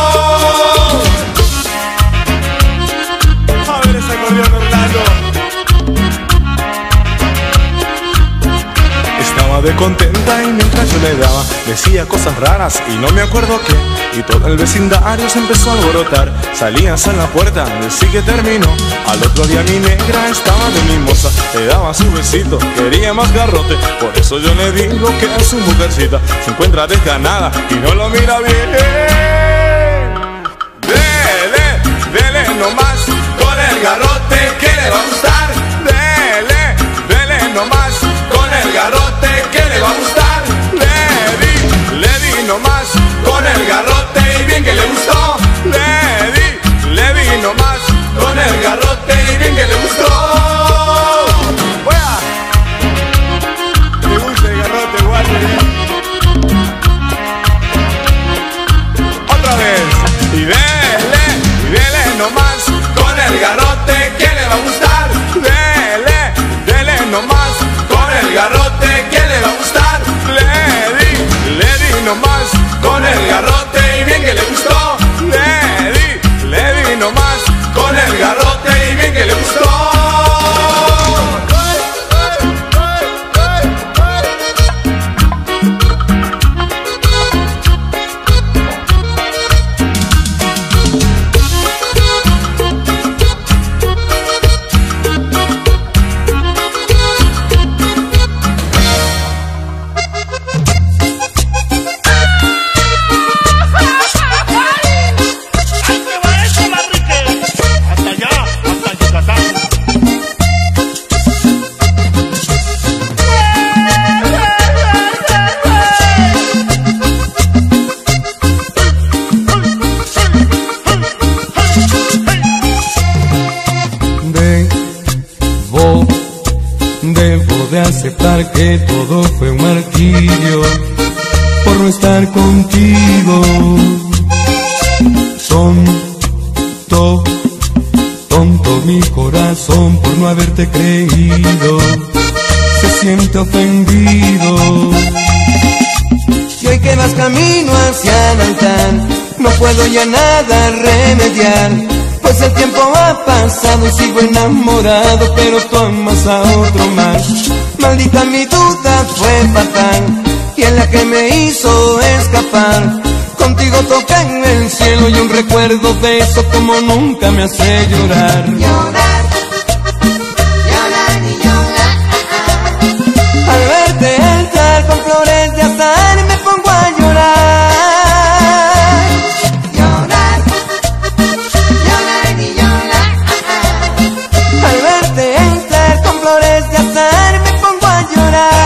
A ver ese acordeón, Orlando. Estaba de contenta y mientras yo le daba decía cosas raras y no me acuerdo qué. Y todo el vecindario se empezó a alborotar. Salías a la puerta, decí que terminó. Al otro día mi negra estaba de mimosa, le daba su besito, quería más garrote. Por eso yo le digo que a su mujercita se encuentra desganada y no lo mira bien. Dele, dele nomás, con el garrote que le va a gustar. Dele, dele nomás, con el garrote que le va a gustar. Le di, le di nomás, con el garrote y bien que le gustó. Le di, le di nomás, con el garrote y bien que le gustó. ¡Fuera! ¿Te gusta el garrote, Walter? Otra vez. Y dele, y dele nomás, con el garrote que le va a gustar. Dele, dele nomás, con el garrote que le va a gustar. Le di, le di nomás, con el garrote y bien que le gustó. Le di, le di nomás, con el garrote y bien que le gustó. Aceptar que todo fue un martirio por no estar contigo. Tonto, tonto mi corazón por no haberte creído, se siente ofendido. Y hoy que vas camino hacia el altar, no puedo ya nada remediar, pues el tiempo ha pasado y sigo enamorado, pero tú amas a otro más. Maldita mi duda fue fatal, y en la que me hizo escapar. Contigo toqué en el cielo y un recuerdo de eso como nunca me hace llorar. Llorar, llorar y llorar. Al verte entrar con flores de azahar me pongo a llorar. Llorar, llorar y llorar. Al verte entrar con flores de azahar me pongo a llorar.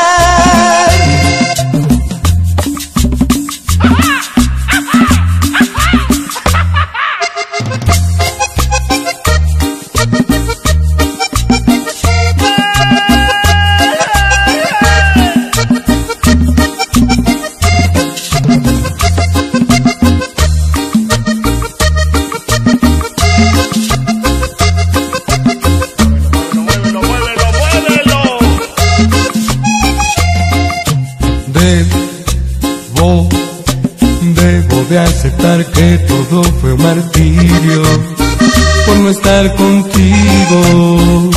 Debo, debo de aceptar que todo fue un martirio por no estar contigo.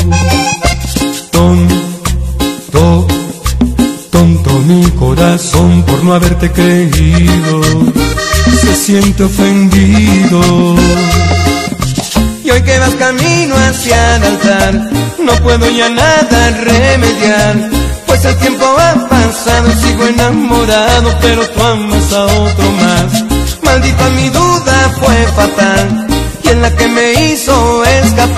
Tonto, tonto mi corazón por no haberte creído, se siente ofendido. Y hoy que vas camino hacia el altar, no puedo ya nada remediar, pues el tiempo ha pasado y sigo enamorado, pero tú amas a otro más. Maldita mi duda fue fatal, y en la que me hizo escapar.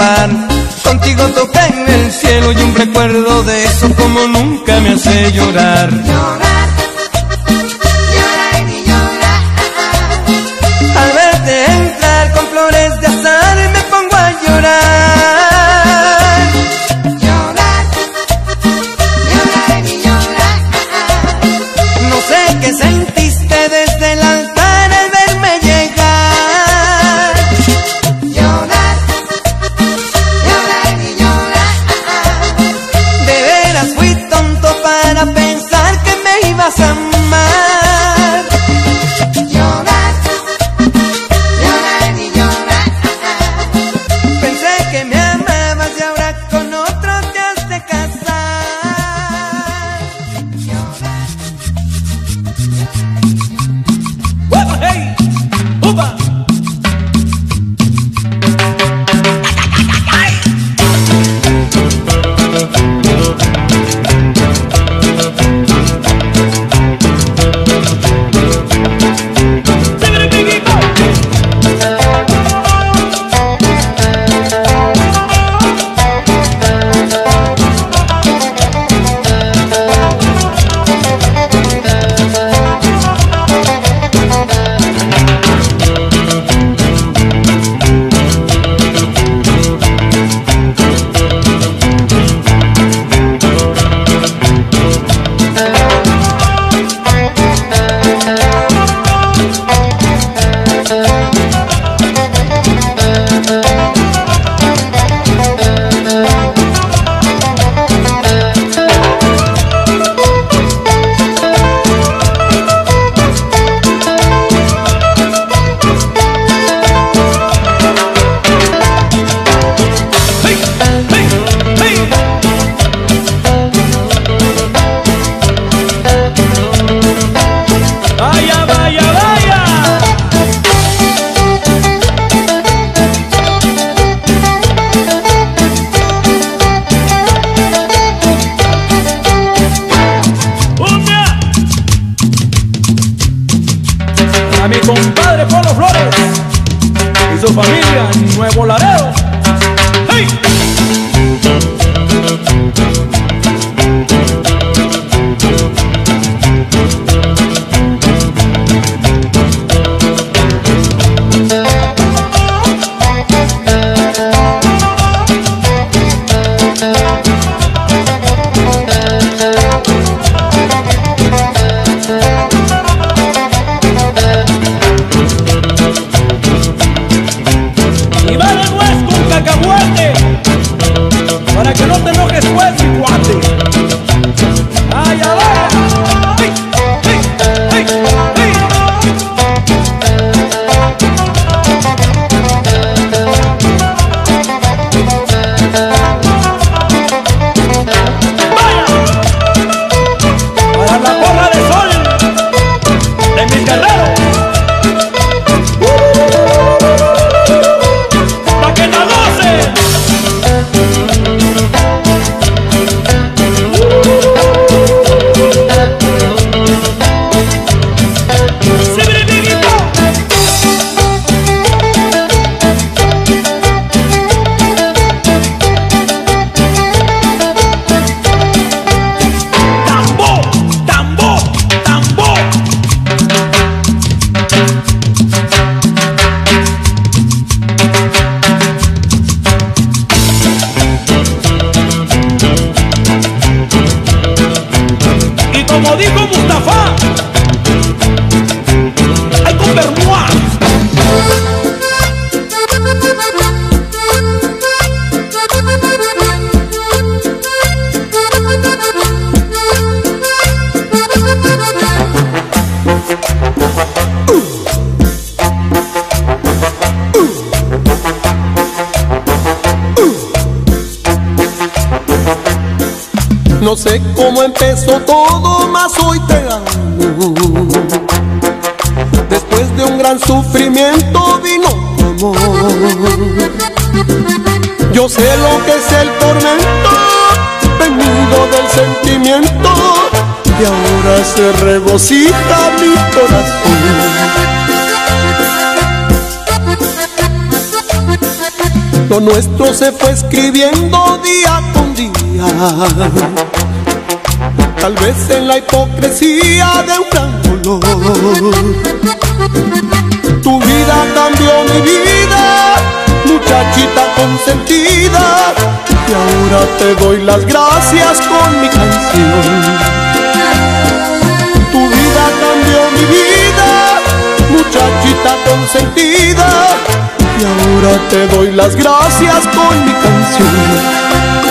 cielo y un recuerdo de eso como nunca me hace llorar. Llorar, llorar y llorar. Al verte entrar con flores de azar me pongo a llorar. Llorar, llorar y llorar. No sé qué sentiste desde el altar al verme llegar. Llorar, llorar y llorar. De veras fui tonto para pensar que me ibas a amar. Llorar, llorar y llorar. Pensé que me amabas y ahora con otro te has de casar. ¡Upa, hey! ¡Upa! ¡Vaya, vaya, vaya! ¡Cumbia! A mi compadre Polo Flores y su familia en Nuevo Laredo. ¡Hey! Y vale nuez con cacahuate para que no te enojes pues mi cuate. ¡Ay, ay, ay! ¡Hey, hey, hey, hey! ¡Vaya! Para la porra de sol de mis guerreros. ¡Pa' que la gocen! ¡Tambo! ¡Tambo! ¡Tambo! Y como dijo Mustafa, hay con Bermuda. No sé cómo empezó todo, mas hoy te amo. Después de un gran sufrimiento vino tu amor. Yo sé lo que es el tormento venido del sentimiento y ahora se regocija mi corazón. Lo nuestro se fue escribiendo día con día, tal vez en la hipocresía de un gran dolor. Tu vida cambió mi vida, muchachita consentida, y ahora te doy las gracias con mi canción. Tu vida cambió mi vida, muchachita consentida, y ahora te doy las gracias con mi canción.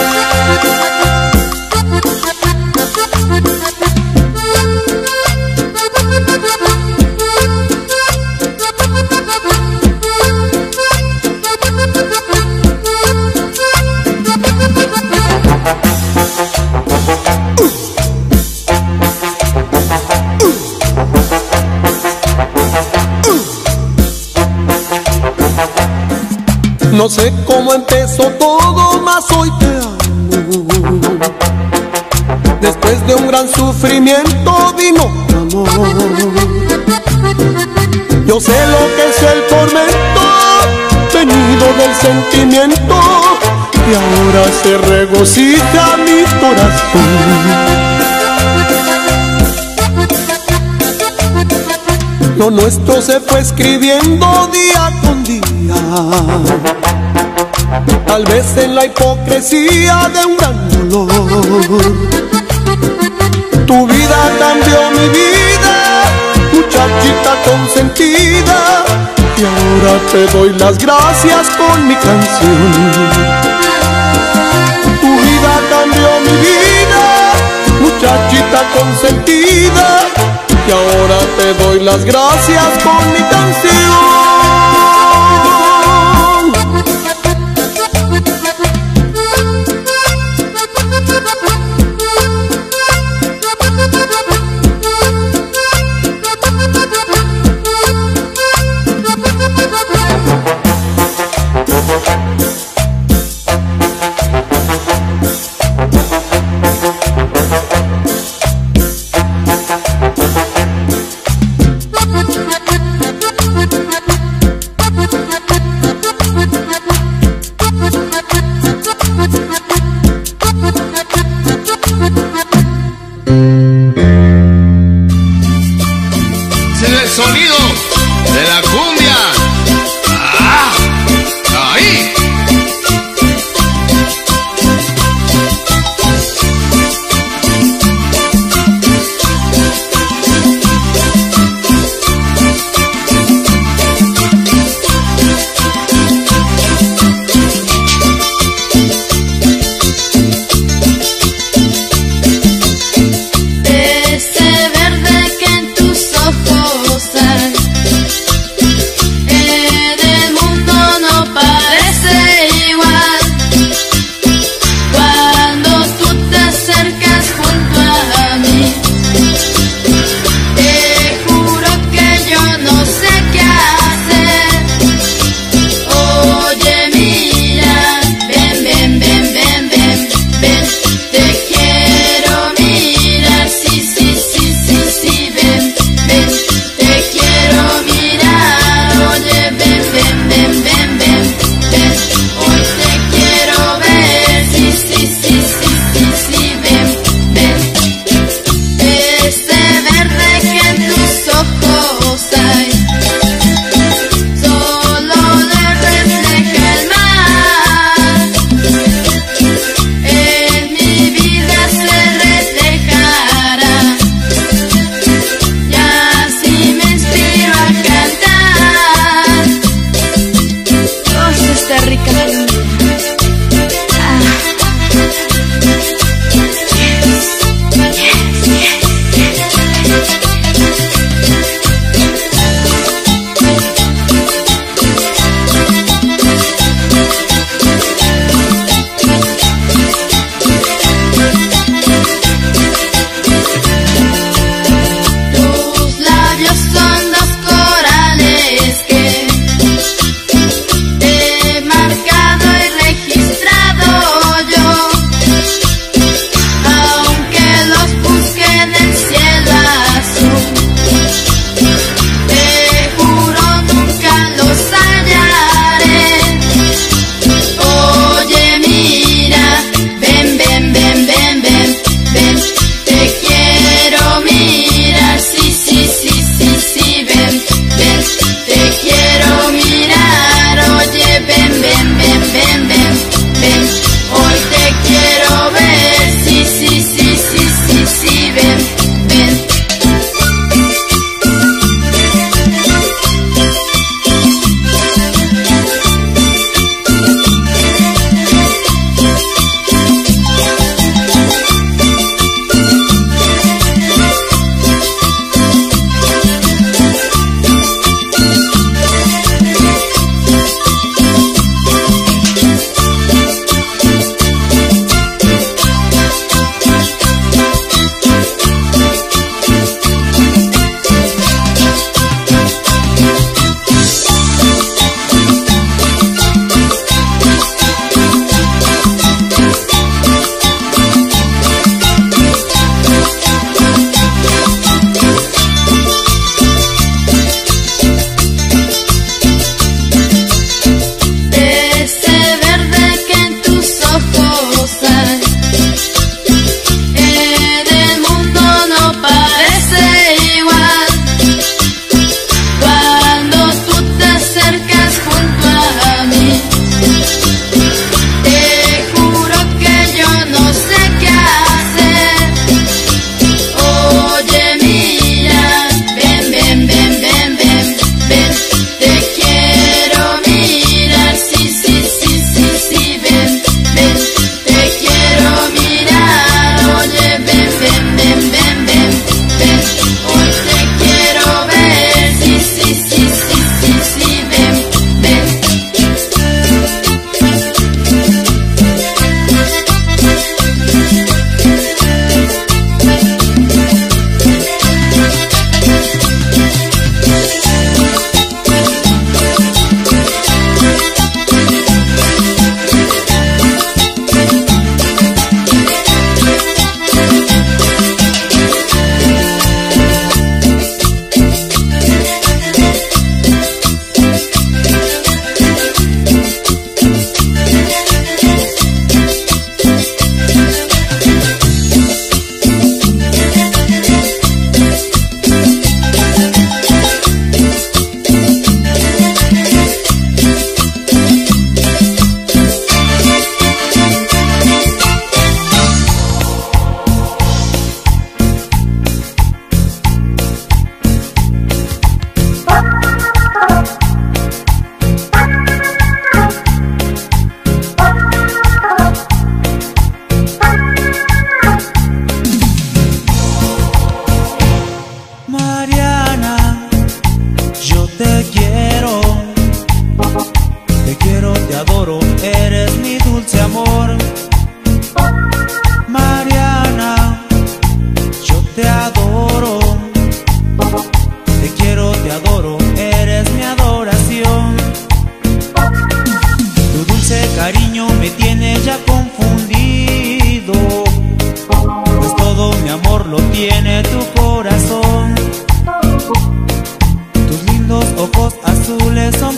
No sé cómo empezó todo, mas hoy te amo. Después de un gran sufrimiento vino amor. Yo sé lo que es el tormento venido del sentimiento, y ahora se regocija mi corazón. Lo nuestro se fue escribiendo día con día, tal vez en la hipocresía de un gran dolor. Tu vida cambió mi vida, muchachita consentida, y ahora te doy las gracias con mi canción. Tu vida cambió mi vida, muchachita consentida, y ahora te doy las gracias con mi canción.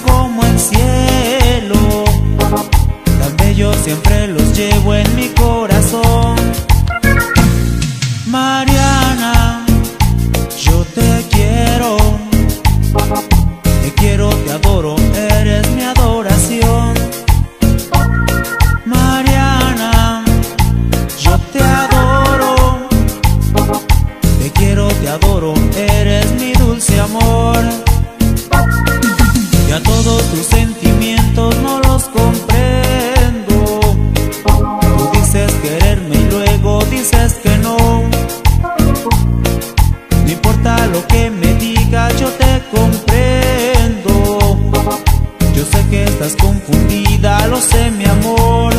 como el cielo, tan bellos siempre los llevo en mi corazón. Mariana, yo te quiero, te quiero, te adoro, eres mi adoración. Mariana, yo te adoro, te quiero, te adoro, eres mi dulce amor. Ya todos tus sentimientos no los comprendo. Tú dices quererme y luego dices que no. No importa lo que me digas, yo te comprendo. Yo sé que estás confundida, lo sé, mi amor.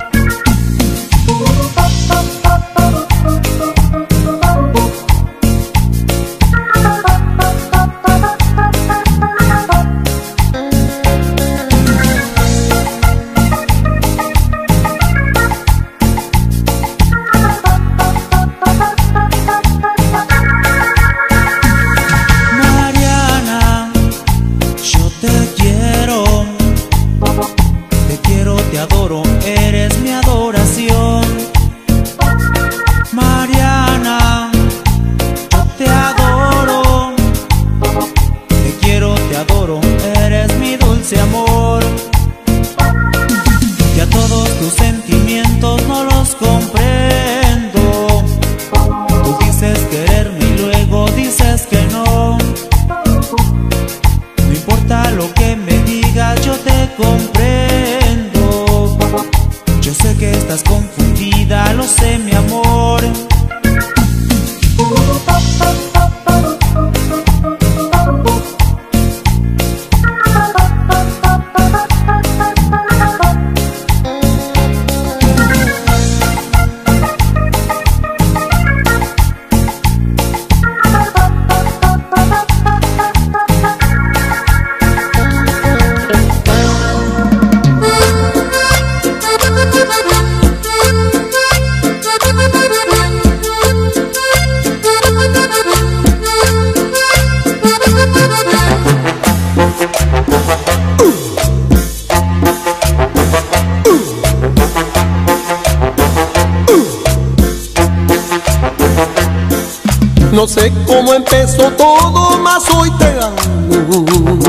No sé cómo empezó todo, mas hoy te amo.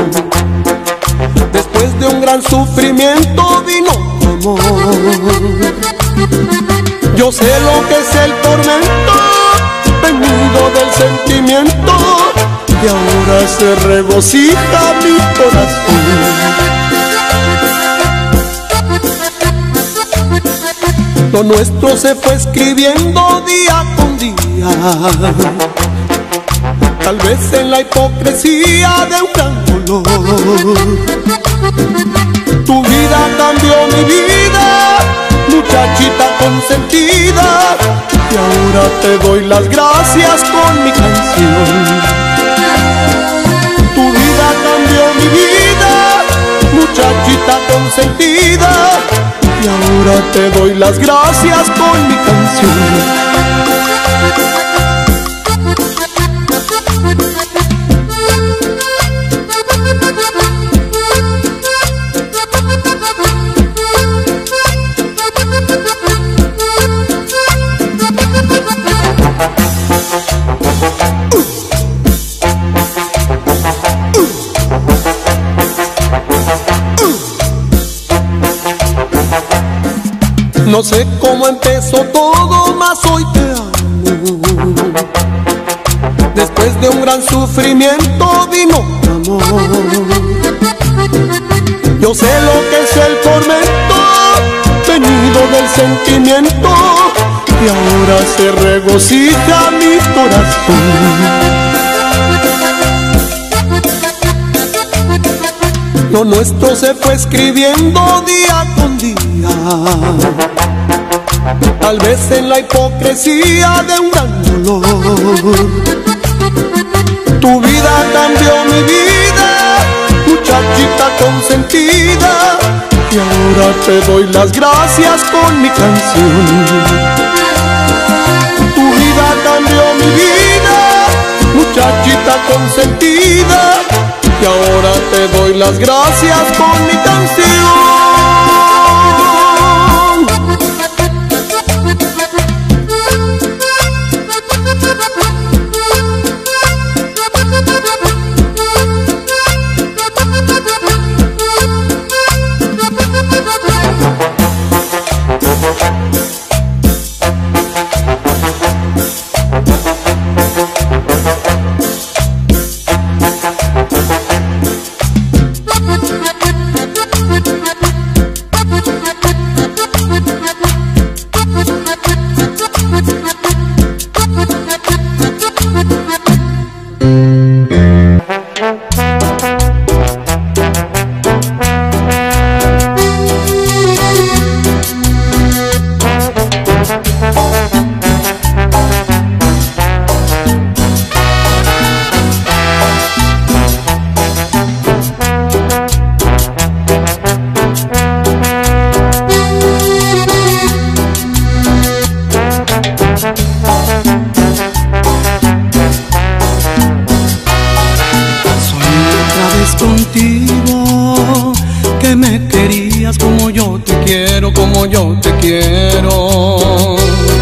Después de un gran sufrimiento vino tu amor. Yo sé lo que es el tormento, venido del sentimiento, y ahora se regocija mi corazón. Lo nuestro se fue escribiendo día con día, tal vez en la hipocresía de un gran dolor. Tu vida cambió mi vida, muchachita consentida, y ahora te doy las gracias con mi canción. Tu vida cambió mi vida, muchachita consentida, y ahora te doy las gracias con mi canción. No sé cómo empezó todo, mas hoy te amo. Después de un gran sufrimiento vino amor. Yo sé lo que es el tormento, venido del sentimiento, y ahora se regocija mi corazón. Lo nuestro se fue escribiendo día con día, tal vez en la hipocresía de un gran dolor. Tu vida cambió mi vida, muchachita consentida, y ahora te doy las gracias con mi canción. Tu vida cambió mi vida, muchachita consentida, y ahora te doy las gracias con mi canción. Contigo, que me querías como yo te quiero, como yo te quiero.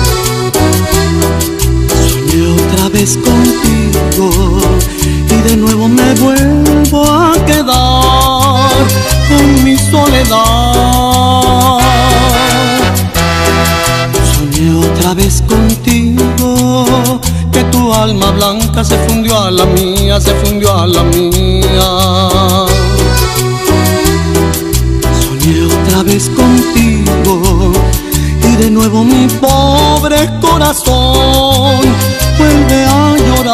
Soñé otra vez contigo y de nuevo me vuelvo a quedar con mi soledad. Soñé otra vez contigo, que tu alma blanca se fundió a la mía, se fundió a la mía. Soñé otra vez contigo y de nuevo mi pobre corazón vuelve a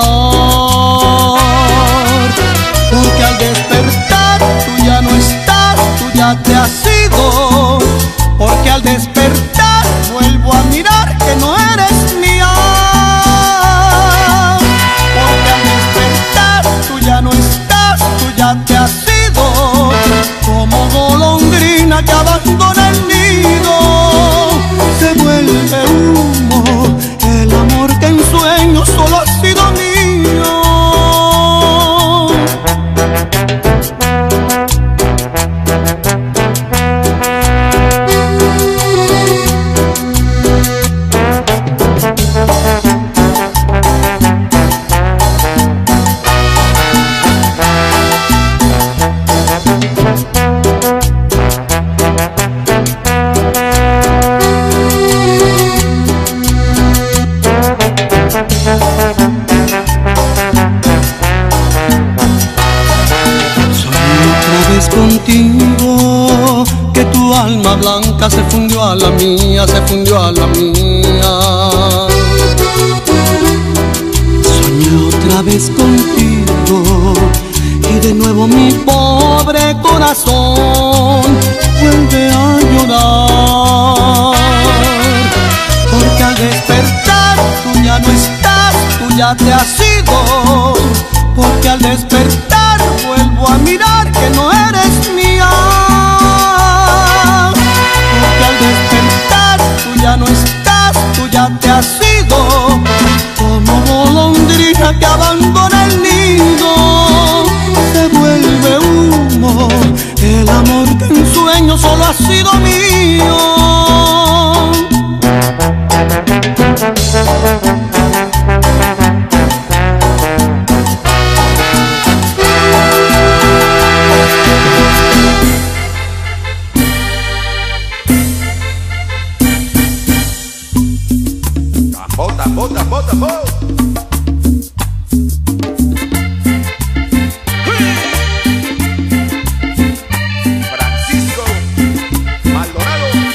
llorar. Porque al despertar tú ya no estás, tú ya te has ido. Porque al despertar vuelvo a mirar que no eres mía. Ya no estás, tú ya te has ido, como golondrina que abandona el nido. Se vuelve humo el amor que en sueños solo ha sido mío. Contigo, que tu alma blanca se fundió a la mía, se fundió a la mía. Soñé otra vez contigo y de nuevo mi pobre corazón vuelve a llorar. Porque al despertar tú ya no estás, tú ya te has ido. Porque al despertar vuelvo a mirar que no eres mía. Porque al despertar tú ya no estás, tú ya te has ido. Como golondrina que abandona el nido. Se vuelve humo el amor que en sueños solo ha sido mío. Bota, bota, bota, bota. Francisco Maldonado.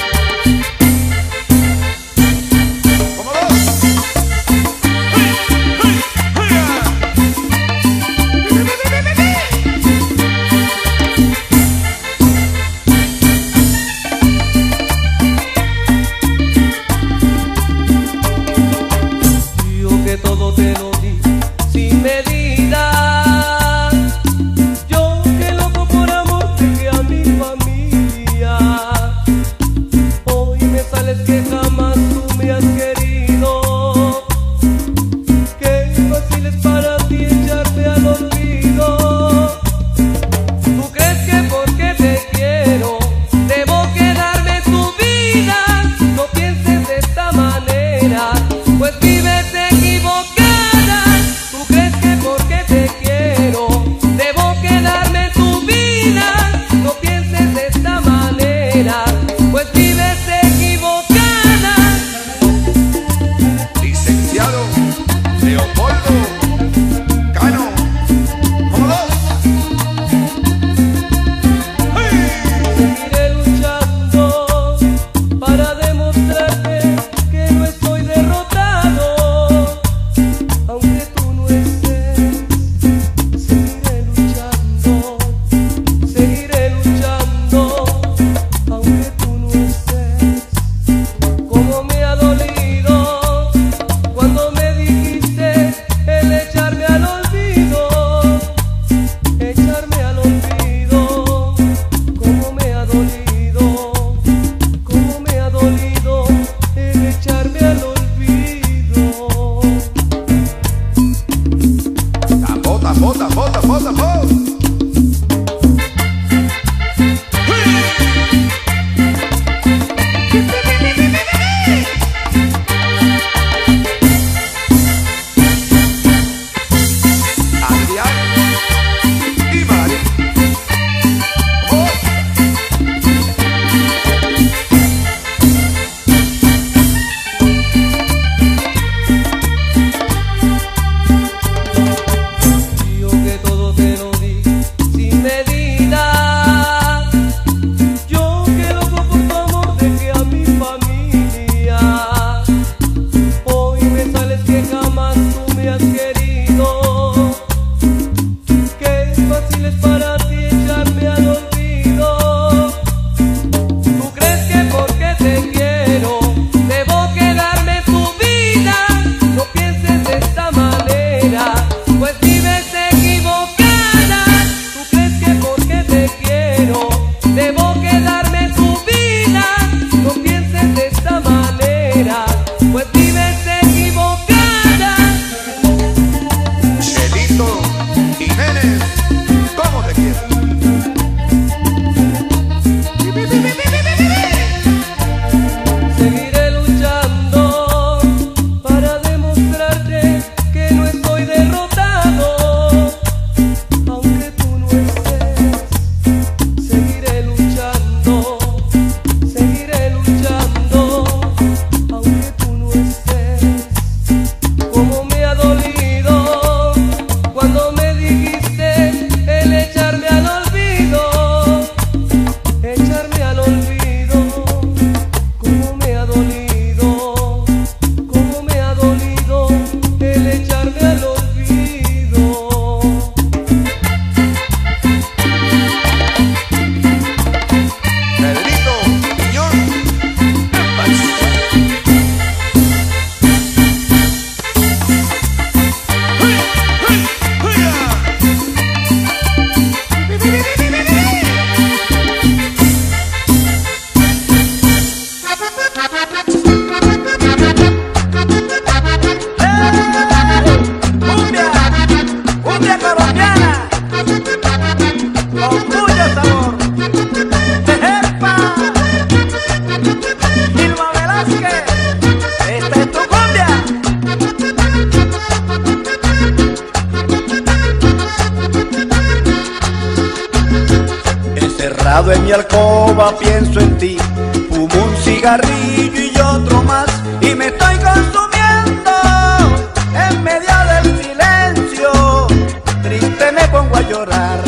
Sentado en mi alcoba pienso en ti, fumo un cigarrillo y otro más y me estoy consumiendo en medio del silencio, triste me pongo a llorar.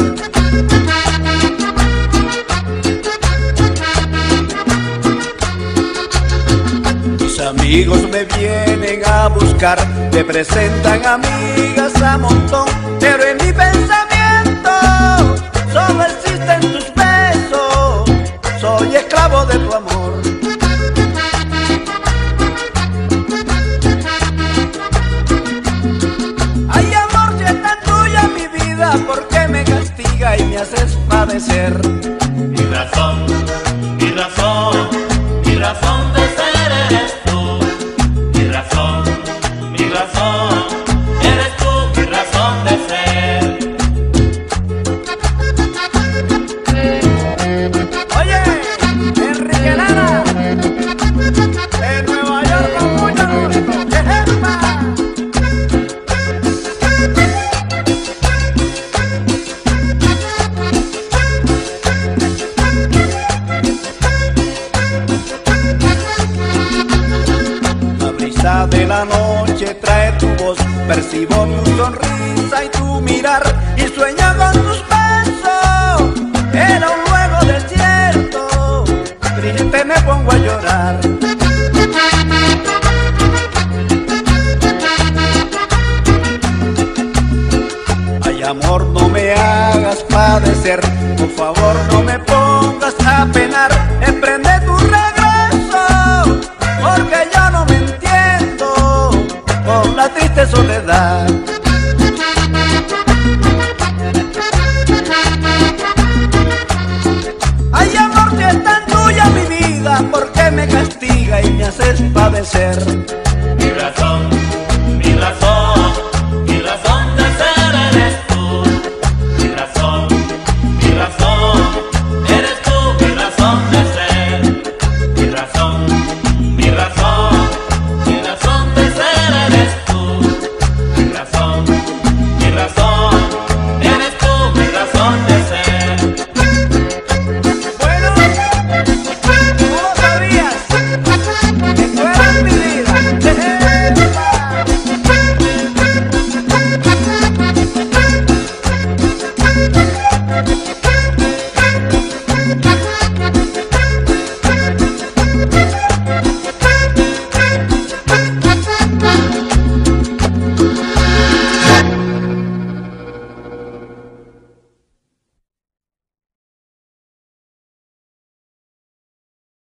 Mis amigos me vienen a buscar, me presentan amigas a montón, pero en mi pensamiento solo existen tus besos, soy esclavo de tu amor. Ay amor, si es tan tuya mi vida, ¿por qué me castiga y me haces padecer? Mi razón, mi razón, mi razón de ser eres tú. Mi razón, mi razón, eres tú mi razón de ser. Oye, Enrique Lara, en Nueva York con mucho gusto. ¡Ejepa! La brisa de la noche trae tu voz, percibo tu sonrisa y tu mirar, y sueño con tus besos. Era un luego desierto, triste me pongo a llorar. Ay amor, no me hagas padecer, por favor no me pongas a penar, emprende tu regreso, porque yo no me entiendo con la triste soledad. Ay amor, si es tan tuya mi vida, ¿por qué me castiga y me haces padecer? Mi razón, mi razón, mi razón de ser eres tú. Mi razón, mi razón, eres tú mi razón de ser.